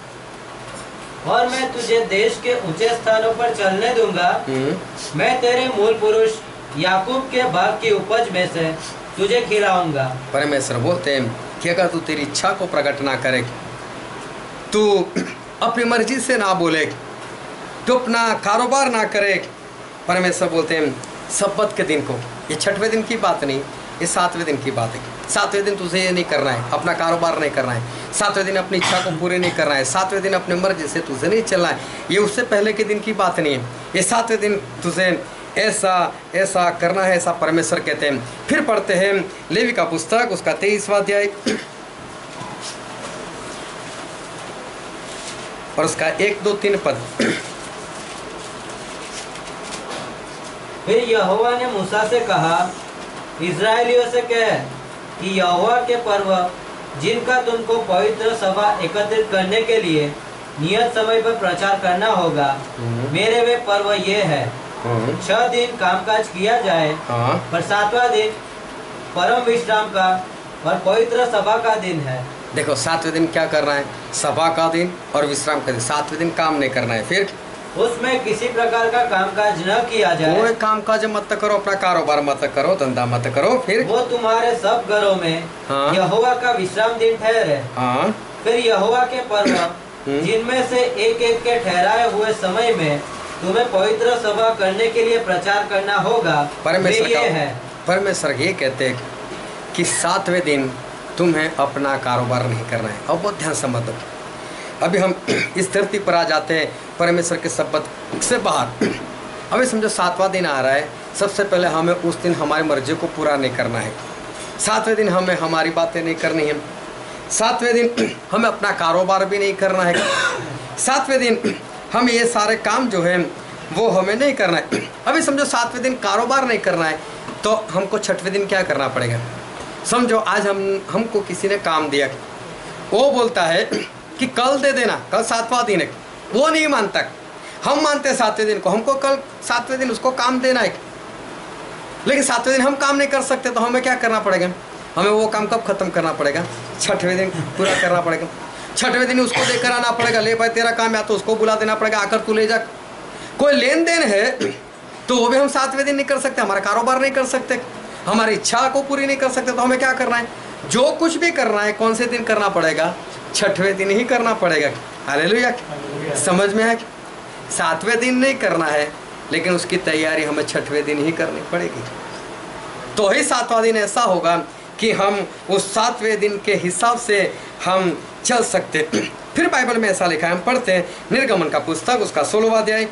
और मैं तुझे देश के ऊंचे स्थानों पर चलने दूंगा, मैं तेरे मूल पुरुष याकूब के भाग की उपज में से तुझे खिलाऊंगा। परमेश्वर बोलते हैं कि अगर तू तेरी इच्छा को प्रकट ना करे, तू अपनी मर्जी से ना बोले, तू अपना कारोबार ना करे, परमेश्वर बोलते हैं सब्बत के दिन को, ये छठवें दिन की बात नहीं, ये सातवें दिन की बात है। सातवें दिन तुझे ये नहीं करना है, अपना कारोबार नहीं करना है, सातवें दिन अपनी इच्छा को पूरे नहीं करना है, सातवें दिन अपने मर्जी से तुझे नहीं चलना है, ये उससे पहले के दिन की बात नहीं है। ये सातवें दिन तुझे ऐसा ऐसा करना है, ऐसा परमेश्वर कहते हैं। फिर पढ़ते हैं लेवी का पुस्तक उसका तेईसवां अध्याय और उसका एक दो तीन पद। फिर यहोवा ने मूसा से कहा, इस्राएलियों से कह कि यहोवा के पर्व जिनका तुमको पवित्र सभा एकत्रित करने के लिए नियत समय पर प्रचार करना होगा, मेरे वे पर्व ये है, छह दिन कामकाज किया जाए, हाँ पर सातवां दिन परम विश्राम का और पवित्र सभा का दिन है। देखो सातवें दिन क्या करना है, सभा का दिन और विश्राम का दिन। सातवें दिन काम नहीं करना है, फिर उसमें किसी प्रकार का कामकाज न किया जाए, कोई काम काज मत करो, अपना कारोबार मत करो, धंधा मत करो। फिर वो तुम्हारे सब घरों में हाँ। यहोवा का विश्राम दिन ठहरे। हाँ फिर यहोवा के पर्व जिनमें से एक एक के ठहराए हुए समय में तुम्हें पवित्र सभा करने के लिए प्रचार करना होगा, परमेश्वर वे ये का है। परमेश्वर ये कहते हैं कि सातवें दिन तुम्हें अपना कारोबार नहीं करना है। अब बहुत ध्यान से मत दो। अभी हम इस धरती पर आ जाते हैं परमेश्वर के शब्द से बाहर। अभी समझो सातवां दिन आ रहा है, सबसे पहले हमें उस दिन हमारी मर्जी को पूरा नहीं करना है। सातवें दिन हमें हमारी बातें नहीं करनी है। सातवें दिन हमें अपना कारोबार भी नहीं करना है। सातवें दिन हमें ये सारे काम जो है वो हमें नहीं करना है। अभी समझो सातवें दिन कारोबार नहीं करना है तो हमको छठवें दिन क्या करना पड़ेगा। समझो आज हम हमको किसी ने काम दिया, वो बोलता है कि कल दे देना, कल सातवां दिन है, वो नहीं मानता। हम मानते हैं सातवें दिन को, हमको कल सातवें दिन उसको काम देना है, लेकिन सातवें दिन हम काम नहीं कर सकते तो हमें क्या करना पड़ेगा, हमें वो काम कब खत्म करना पड़ेगा, छठवें दिन पूरा करना पड़ेगा। छठवें दिन उसको देकर आना पड़ेगा, ले भाई तेरा काम है, तो उसको बुला देना पड़ेगा, आकर तू ले जा। कोई लेन देन है तो वो भी हम सातवें दिन नहीं कर सकते, हमारा कारोबार नहीं कर सकते, हमारी इच्छा को पूरी नहीं कर सकते, तो हमें क्या करना है, जो कुछ भी करना है कौन से दिन करना पड़ेगा, छठवें दिन ही करना पड़ेगा। हालेलुया, समझ में है। सातवें दिन नहीं करना है लेकिन उसकी तैयारी हमें छठवें दिन ही करनी पड़ेगी, तो ही सातवां दिन ऐसा होगा कि हम उस सातवें दिन के हिसाब से हम चल सकते। फिर बाइबल में ऐसा लिखा है, हम पढ़ते हैं निर्गमन का पुस्तक उसका सोलहवां अध्याय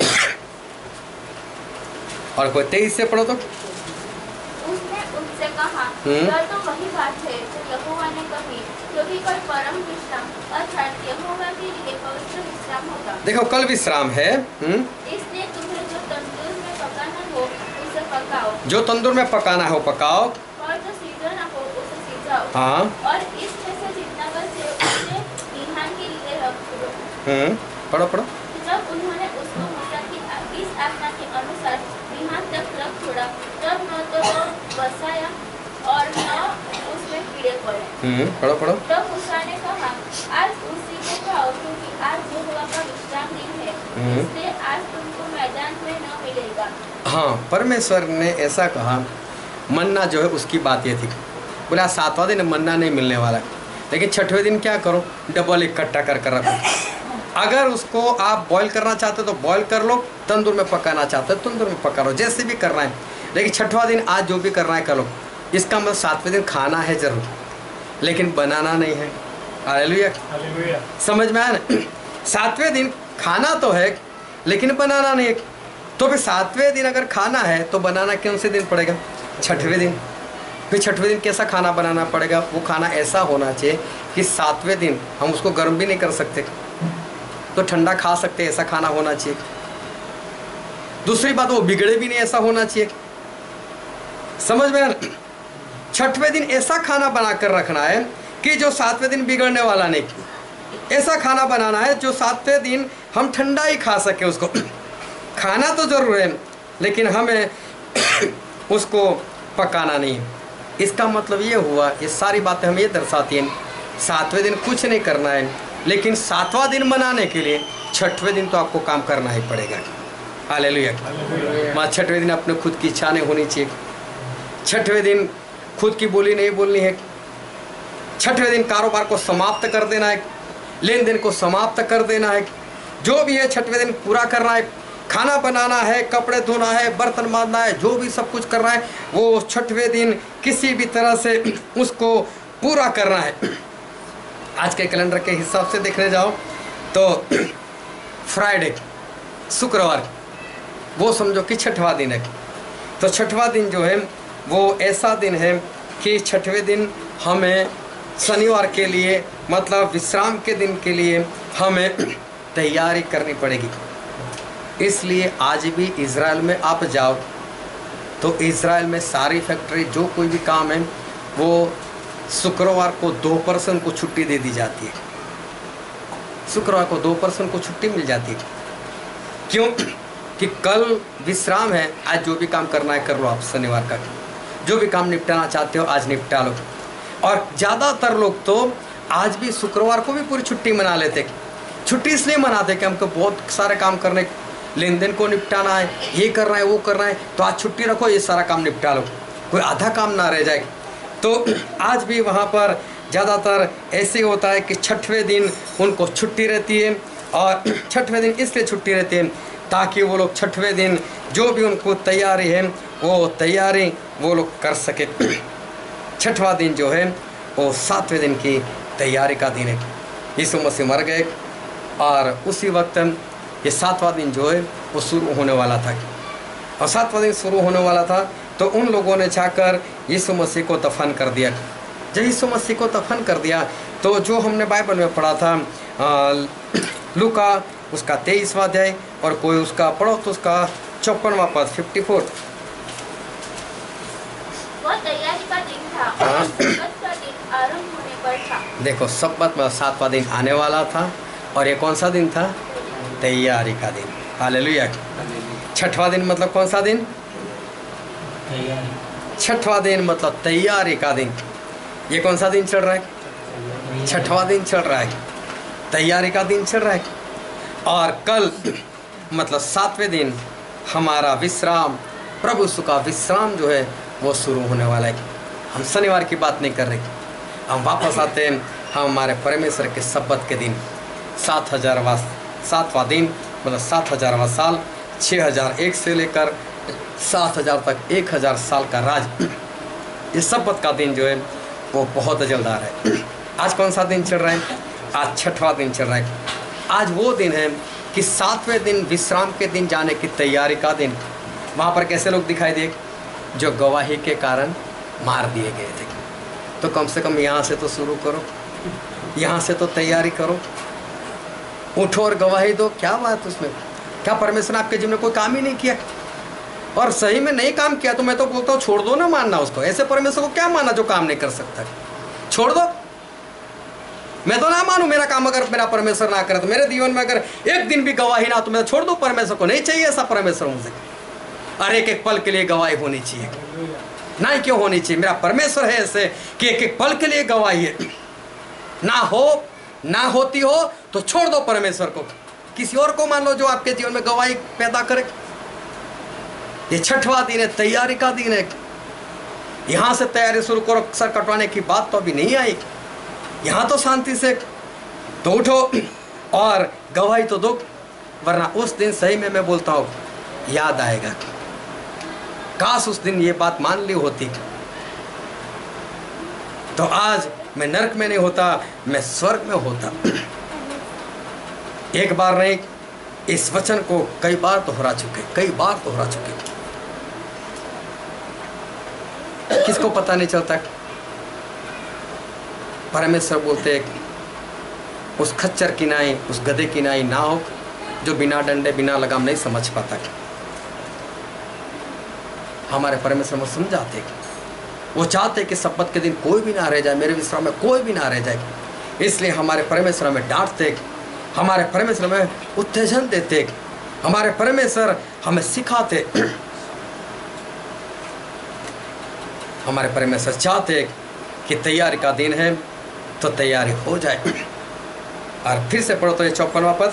और कोई तेईस से पढ़ो तो। उसने उनसे कहा, हम्म। यह तो वही बात है जो यहोवा ने कही, क्योंकि कल परम विश्राम अर्थात यहोवा के लिए पवित्र विश्राम होगा। देखो कल विश्राम है, हम्म, इसलिए तुम्हें जो तंदूर में पकाना हो उसे पकाओ, जो तंदूर में पकाना हो पकाओ, और जो सीजना हो उसे जाओ हाँ। और इसमें से जितना बचे उसे ईंधन के लिए रख दो। हम्म पढ़ो पढ़ो। जब उन्होंने उसको मूसा की इस आज्ञा के अनुसार ईंधन तक रख छोड़ा, तब न तो वो बसाया और न उसमें कीड़े पड़े। हम्म पढ़ो पढ़ो। तब मूसा ने कहा, आज उसी को खाओ, क्योंकि आज यहोवा का विश्राम दिन है, हम्म। इसलिए आज तुमको मैदान में न मिलेगा। हाँ, परमेश्वर ने ऐसा कहा। मन्ना जो है उसकी बात ये थी, बोला सातवां दिन मन्ना नहीं मिलने वाला, लेकिन छठवें दिन क्या करो, डबल इकट्ठा कर कर रखो। अगर उसको आप बॉईल करना चाहते हो तो बॉईल कर लो, तंदूर में पकाना चाहते हो तंदूर में पका लो, जैसे भी करना है। लेकिन छठवां दिन आज जो भी करना है करो। इसका मतलब सातवें दिन खाना है जरूर, लेकिन बनाना नहीं है। Hallelujah, hallelujah. समझ में आया ना? सातवें दिन खाना तो है लेकिन बनाना नहीं है। तो फिर सातवें दिन अगर खाना है तो बनाना कौन से दिन पड़ेगा? छठवें दिन। फिर छठवें दिन कैसा खाना बनाना पड़ेगा? वो खाना ऐसा होना चाहिए कि सातवें दिन हम उसको गर्म भी नहीं कर सकते तो ठंडा खा सकते, ऐसा खाना होना चाहिए। दूसरी बात, वो बिगड़े भी नहीं, ऐसा होना चाहिए। समझ में? छठवें दिन ऐसा खाना बना कर रखना है कि जो सातवें दिन बिगड़ने वाला नहीं। ऐसा खाना बनाना है जो सातवें दिन हम ठंडा ही खा सके। उसको खाना तो जरूर है लेकिन हमें उसको पकाना नहीं है। इसका मतलब ये हुआ, ये सारी बातें हमें ये दर्शाती हैं, सातवें दिन कुछ नहीं करना है, लेकिन सातवां दिन मनाने के लिए छठवें दिन तो आपको काम करना ही पड़ेगा। हालेलुया। माँ, छठवें दिन अपने खुद की इच्छा नहीं होनी चाहिए। छठवें दिन खुद की बोली नहीं बोलनी है। छठवें दिन कारोबार को समाप्त कर देना है, लेन देन को समाप्त कर देना है। जो भी है छठवें दिन पूरा करना है। खाना बनाना है, कपड़े धोना है, बर्तन मांजना है, जो भी सब कुछ करना है वो छठवें दिन किसी भी तरह से उसको पूरा करना है। आज के कैलेंडर के हिसाब से देखने जाओ तो फ्राइडे, शुक्रवार, वो समझो कि छठवां दिन है। तो छठवां दिन जो है वो ऐसा दिन है कि छठवें दिन हमें शनिवार के लिए, मतलब विश्राम के दिन के लिए हमें तैयारी करनी पड़ेगी। इसलिए आज भी इज़राइल में आप जाओ तो इज़राइल में सारी फैक्ट्री, जो कोई भी काम है वो शुक्रवार को दो परसेंट को छुट्टी दे दी जाती है। शुक्रवार को दो परसेंट को छुट्टी मिल जाती है। क्यों? कि कल विश्राम है, आज जो भी काम करना है कर लो। आप शनिवार का जो भी काम निपटाना चाहते हो आज निपटा लो। और ज़्यादातर लोग तो आज भी शुक्रवार को भी पूरी छुट्टी मना लेते। छुट्टी इसलिए मनाते कि हमको बहुत सारे काम करने, लेन देन को निपटाना है, ये करना है, वो करना है, तो आज छुट्टी रखो, ये सारा काम निपटा लो, कोई आधा काम ना रह जाए। तो आज भी वहाँ पर ज़्यादातर ऐसे होता है कि छठवें दिन उनको छुट्टी रहती है। और छठवें दिन इसलिए छुट्टी रहती है ताकि वो लोग छठवें दिन जो भी उनको तैयारी है वो तैयारी वो लोग कर सके। छठवां दिन जो है वो सातवें दिन की तैयारी का दिन है। यीशु मसीह मर गए और उसी वक्त ये सातवां दिन जो है वो शुरू होने वाला था। और सातवां दिन शुरू होने वाला था तो उन लोगों ने जाकर यीशु मसीह को दफन कर दिया। जब यीशु मसीह को दफन कर दिया तो जो हमने बाइबल में पढ़ा था लूका उसका तेईसवां अध्याय, और कोई उसका पढ़ो तो उसका चौपनवा पद फिफ्टी फोर। वो तैयारी का दिन था और सब्बत का दिन आरंभ होने पर था। देखो, सब्बत में सातवां दिन आने वाला था और ये कौन सा दिन था? तैयारी का दिन। हालेलुया। छठवां दिन मतलब कौन सा दिन? छठवां दिन मतलब तैयारी का दिन। ये कौन सा दिन चल रहा है? छठवां दिन चल रहा है, तैयारी का दिन चल रहा है। और कल मतलब सातवें दिन हमारा विश्राम, प्रभु यीशु का विश्राम जो है वो शुरू होने वाला है। हम शनिवार की बात नहीं कर रहे, हम वापस आते हैं हम हमारे परमेश्वर के सब्बत के दिन। सात हजारवा सातवां दिन मतलब सात हजारवा साल, छः हज़ार एक से लेकर सात हज़ार तक एक हज़ार साल का राज। ये सब्बत का दिन जो है वो बहुत जल्द आ रहा है। आज कौन सा दिन चल रहा है? आज छठवां दिन चल रहा है। आज वो दिन है कि सातवें दिन विश्राम के दिन जाने की तैयारी का दिन। वहाँ पर कैसे लोग दिखाई दिए? जो गवाही के कारण मार दिए गए थे। तो कम से कम यहाँ से तो शुरू करो, यहाँ से तो तैयारी करो, उठो और गवाही दो। क्या बात उसमें? क्या परमेश्वर ने आपके जीवन में कोई काम ही नहीं किया? और सही में नहीं काम किया तो मैं तो बोलता हूँ छोड़ दो ना मानना उसको। ऐसे परमेश्वर को क्या माना जो काम नहीं कर सकता? छोड़ दो। मैं तो ना मानूं मेरा काम अगर मेरा परमेश्वर ना करे तो, मेरे जीवन में अगर एक दिन भी गवाही ना, तो मैं छोड़ दूं परमेश्वर को। नहीं चाहिए ऐसा परमेश्वर मुझे। और एक एक पल के लिए गवाही होनी चाहिए। नहीं क्यों होनी चाहिए? मेरा परमेश्वर है ऐसे कि एक एक पल के लिए गवाही है। ना हो ना होती हो तो छोड़ दो परमेश्वर को, किसी और को मान लो जो आपके जीवन में गवाही पैदा करे। ये छठवां दिन है, तैयारी का दिन है। यहां से तैयारी शुरू करो, सर कटवाने की बात तो अभी नहीं आई। यहां तो शांति से तो उठो और गवाही तो दो, वरना उस दिन सही में मैं बोलता हूं याद आएगा। काश उस दिन ये बात मान ली होती तो आज मैं नरक में नहीं होता, मैं स्वर्ग में होता। एक बार नहीं, इस वचन को कई बार दोहरा चुके, कई बार दोहरा चुके। किसको पता नहीं चलता? परमेश्वर बोलते उस खच्चर की नाई, उस गधे की नाई ना हो जो बिना डंडे बिना लगाम नहीं समझ पाता। हमारे परमेश्वर में समझाते, वो चाहते कि शपथ के दिन कोई भी ना रह जाए, मेरे विश्राम में कोई भी ना रह जाए। इसलिए हमारे परमेश्वर में डांटते, हमारे परमेश्वर में उत्तेजन देते, हमारे परमेश्वर हमें सिखाते। हमारे परमेश्वर चाहते कि तैयारी का दिन है तो तैयारी हो जाए। और फिर से पढ़ो तो ये चौपनवा पद,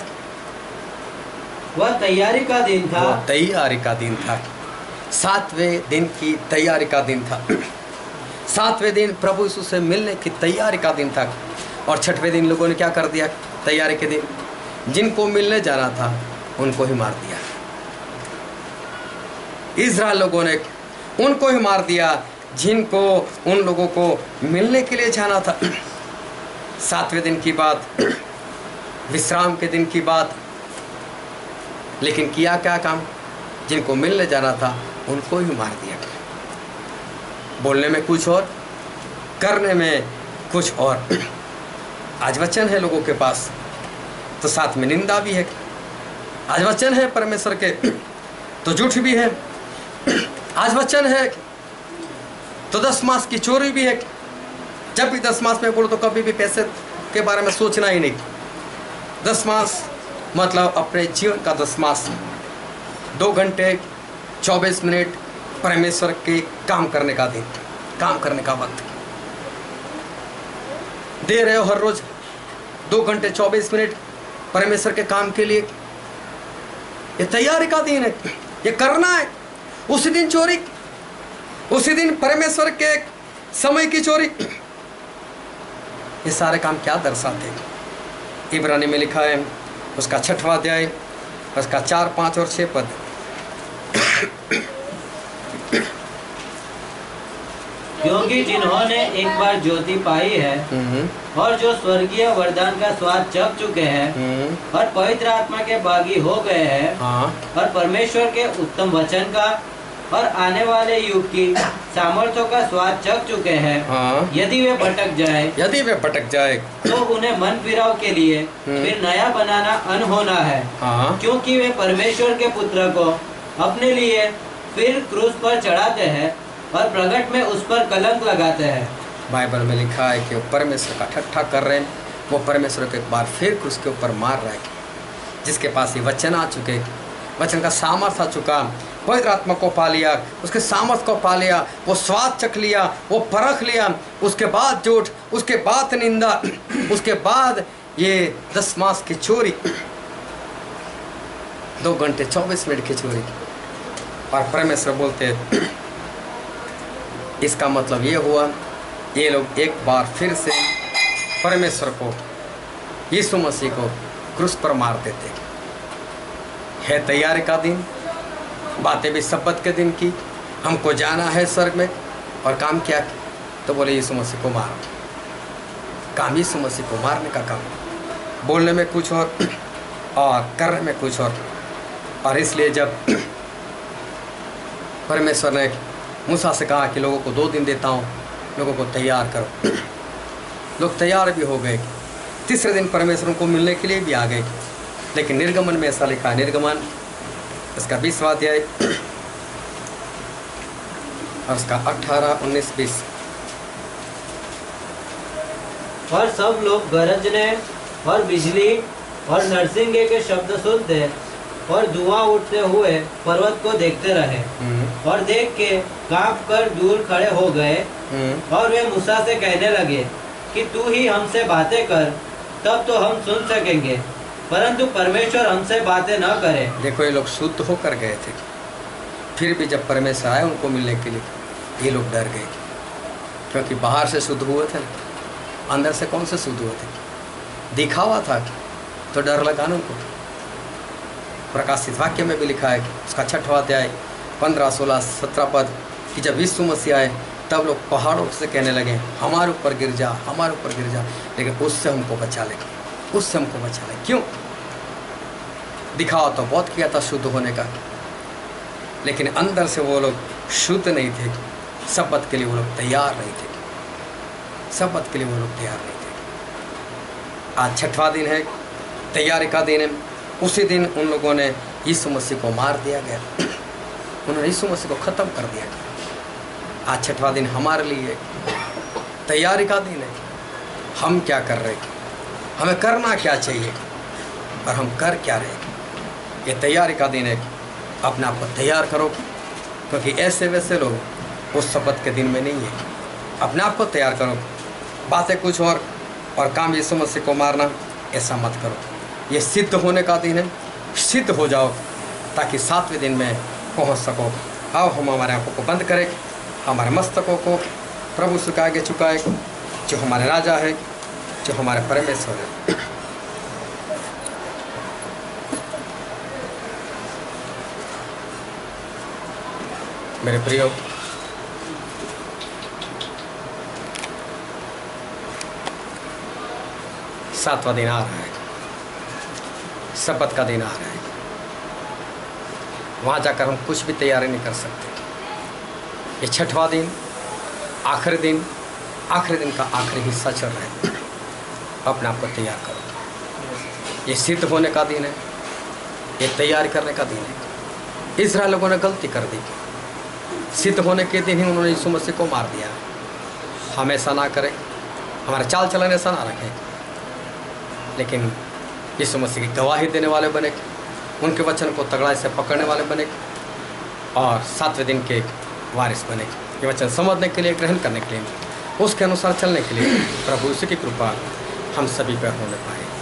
वह तैयारी का दिन था। वो तैयारी का दिन था, सातवें दिन की तैयारी का दिन था। सातवें दिन प्रभु यीशु से मिलने की तैयारी का दिन था। और छठवें दिन लोगों ने क्या कर दिया? तैयारी के दिन जिनको मिलने जाना था उनको ही मार दिया। इज़राइल लोगों ने उनको ही मार दिया जिनको उन लोगों को मिलने के लिए जाना था। सातवें दिन की बात, विश्राम के दिन की बात, लेकिन किया क्या काम? जिनको मिलने जाना था उनको ही मार दिया। बोलने में कुछ और, करने में कुछ और। आज वचन है लोगों के पास तो साथ में निंदा भी है। आज वचन है परमेश्वर के तो झूठ भी है। आज वचन है तो दस मास की चोरी भी है। जब भी दस मास में बोलो तो कभी भी पैसे के बारे में सोचना ही नहीं। दस मास मतलब अपने जीवन का दस मास, दो घंटे चौबीस मिनट परमेश्वर के काम करने का दिन, काम करने का वक्त दे रहे हो। हर रोज दो घंटे चौबीस मिनट परमेश्वर के काम के लिए, ये तैयारी का दिन है, ये करना है। उसी दिन चोरी, उसी दिन परमेश्वर के समय की चोरी, ये सारे काम क्या दर्शाते? इब्रानी में लिखा है उसका छठवां अध्याय, उसका चार पाँच और छः पद। क्योंकि जिन्होंने एक बार ज्योति पाई है और जो स्वर्गीय वरदान का स्वाद चख चुके हैं और पवित्र आत्मा के भागी हो गए हैं, हाँ। और परमेश्वर के उत्तम वचन का और आने वाले युग की सामर्थ्यों का स्वाद चख चुके हैं, हाँ। यदि वे भटक जाए यदि वे भटक जाए तो उन्हें मन फिराव के लिए फिर नया बनाना अनहोना है। हाँ। क्योंकि वे परमेश्वर के पुत्र को अपने लिए फिर क्रूस पर चढ़ाते हैं और प्रगट में उस पर कलंक लगाते हैं। बाइबल में लिखा है कि वो परमेश्वर का ठट्ठा कर रहे हैं, वो परमेश्वर को एक बार फिर उसके ऊपर मार रहा है। जिसके पास ये वचन आ चुके, वचन का सामर्थ आ चुका, पवित्र आत्मा को पा लिया, उसके सामर्थ को पा लिया, वो स्वाद चख लिया, वो परख लिया, उसके बाद झूठ, उसके बाद निंदा, उसके बाद ये दस मास की चोरी, दो घंटे चौबीस मिनट की चोरी। और परमेश्वर बोलते हैं इसका मतलब ये हुआ ये लोग एक बार फिर से परमेश्वर को, यीशु मसीह को क्रूस पर मार देते। है तैयारी का दिन, बातें भी सब्बत के दिन की, हमको जाना है स्वर्ग में। और काम क्या? तो बोले यीशु मसीह को मारो। काम यीशु मसीह को मारने का काम, बोलने में कुछ और और करने में कुछ और। और इसलिए जब परमेश्वर ने मूसा से कहा कि लोगों को दो दिन देता हूँ, लोगों को तैयार करो, लोग तैयार भी हो गए। तीसरे दिन परमेश्वर को मिलने के लिए भी आ गए। लेकिन निर्गमन में ऐसा लिखा है, निर्गमन इसका बीसवां अध्याय और उसका अठारह उन्नीस बीस। और सब लोग गरजने और बिजली और नरसिंगे के शब्द सुनते और धुआं उठते हुए पर्वत को देखते रहे और देख के कांप कर दूर खड़े हो गए। और वे मूसा से कहने लगे कि तू ही हमसे बातें कर, तब तो हम सुन सकेंगे, परंतु परमेश्वर हमसे बातें न करे। देखो ये लोग शुद्ध होकर गए थे, फिर भी जब परमेश्वर आए उनको मिलने के लिए ये लोग डर गए, क्योंकि बाहर से शुद्ध हुए थे, अंदर से कौन से शुद्ध हुए थे? दिखावा था तो डर लगा ना उनको। प्रकाशित वाक्य में भी लिखा है उसका छठवां अध्याय पंद्रह सोलह सत्रह पद कि जब यीशु मसीह आए तब लोग पहाड़ों से कहने लगे हमारे ऊपर गिर जा, हमारे ऊपर गिर जा, लेकिन उससे हमको बचा ले, उससे हमको बचा ले। क्यों? दिखावा तो बहुत किया था शुद्ध होने का, लेकिन अंदर से वो लोग शुद्ध नहीं थे, शपथ के लिए वो लोग तैयार नहीं थे, शपथ के लिए वो लोग तैयार नहीं थे। आज छठवां दिन है, तैयारी का दिन है। उसी दिन उन लोगों ने यीशु मसीह को मार दिया गया, उन्होंने यीशु मसीह को ख़त्म कर दिया गया। आज छठवां दिन हमारे लिए तैयारी का दिन है। हम क्या कर रहे हैं, हमें करना क्या चाहिए और हम कर क्या रहे हैं? ये तैयारी का दिन है। अपने आप को तैयार करो, क्योंकि ऐसे वैसे लोग उस शपथ के दिन में नहीं है। अपने आप को तैयार करो, बातें कुछ और और काम यीशु मसीह को मारना ऐसा मत करो। ये सिद्ध होने का दिन है, सिद्ध हो जाओ ताकि सातवें दिन में पहुंच सको। आओ हम हमारे आंखों को बंद करें, हमारे मस्तकों को प्रभु से आगे झुकाए, जो हमारे राजा है, जो हमारे परमेश्वर है। मेरे प्रियो, सातवां दिन आ रहा है, शपथ का दिन आ रहा है। वहाँ जाकर हम कुछ भी तैयारी नहीं कर सकते। ये छठवां दिन, आखिरी दिन, आखिरी दिन का आखिरी हिस्सा चल रहा है। अपने आप को तैयार करो। ये सिद्ध होने का दिन है, ये तैयारी करने का दिन है। इस्राएल लोगों ने गलती कर दी, सिद्ध होने के दिन ही उन्होंने यीशु मसीह को मार दिया। हम ऐसा ना करें, हमारा चाल चलन ऐसा ना रखें, लेकिन यीशु मसीह की गवाही देने वाले बने, उनके वचन को तगड़ाई से पकड़ने वाले बने और सातवें दिन के वारिस बने। ये वचन समझने के लिए, ग्रहण करने के लिए, उसके अनुसार चलने के लिए प्रभु यीशु की कृपा हम सभी पर होने पाए।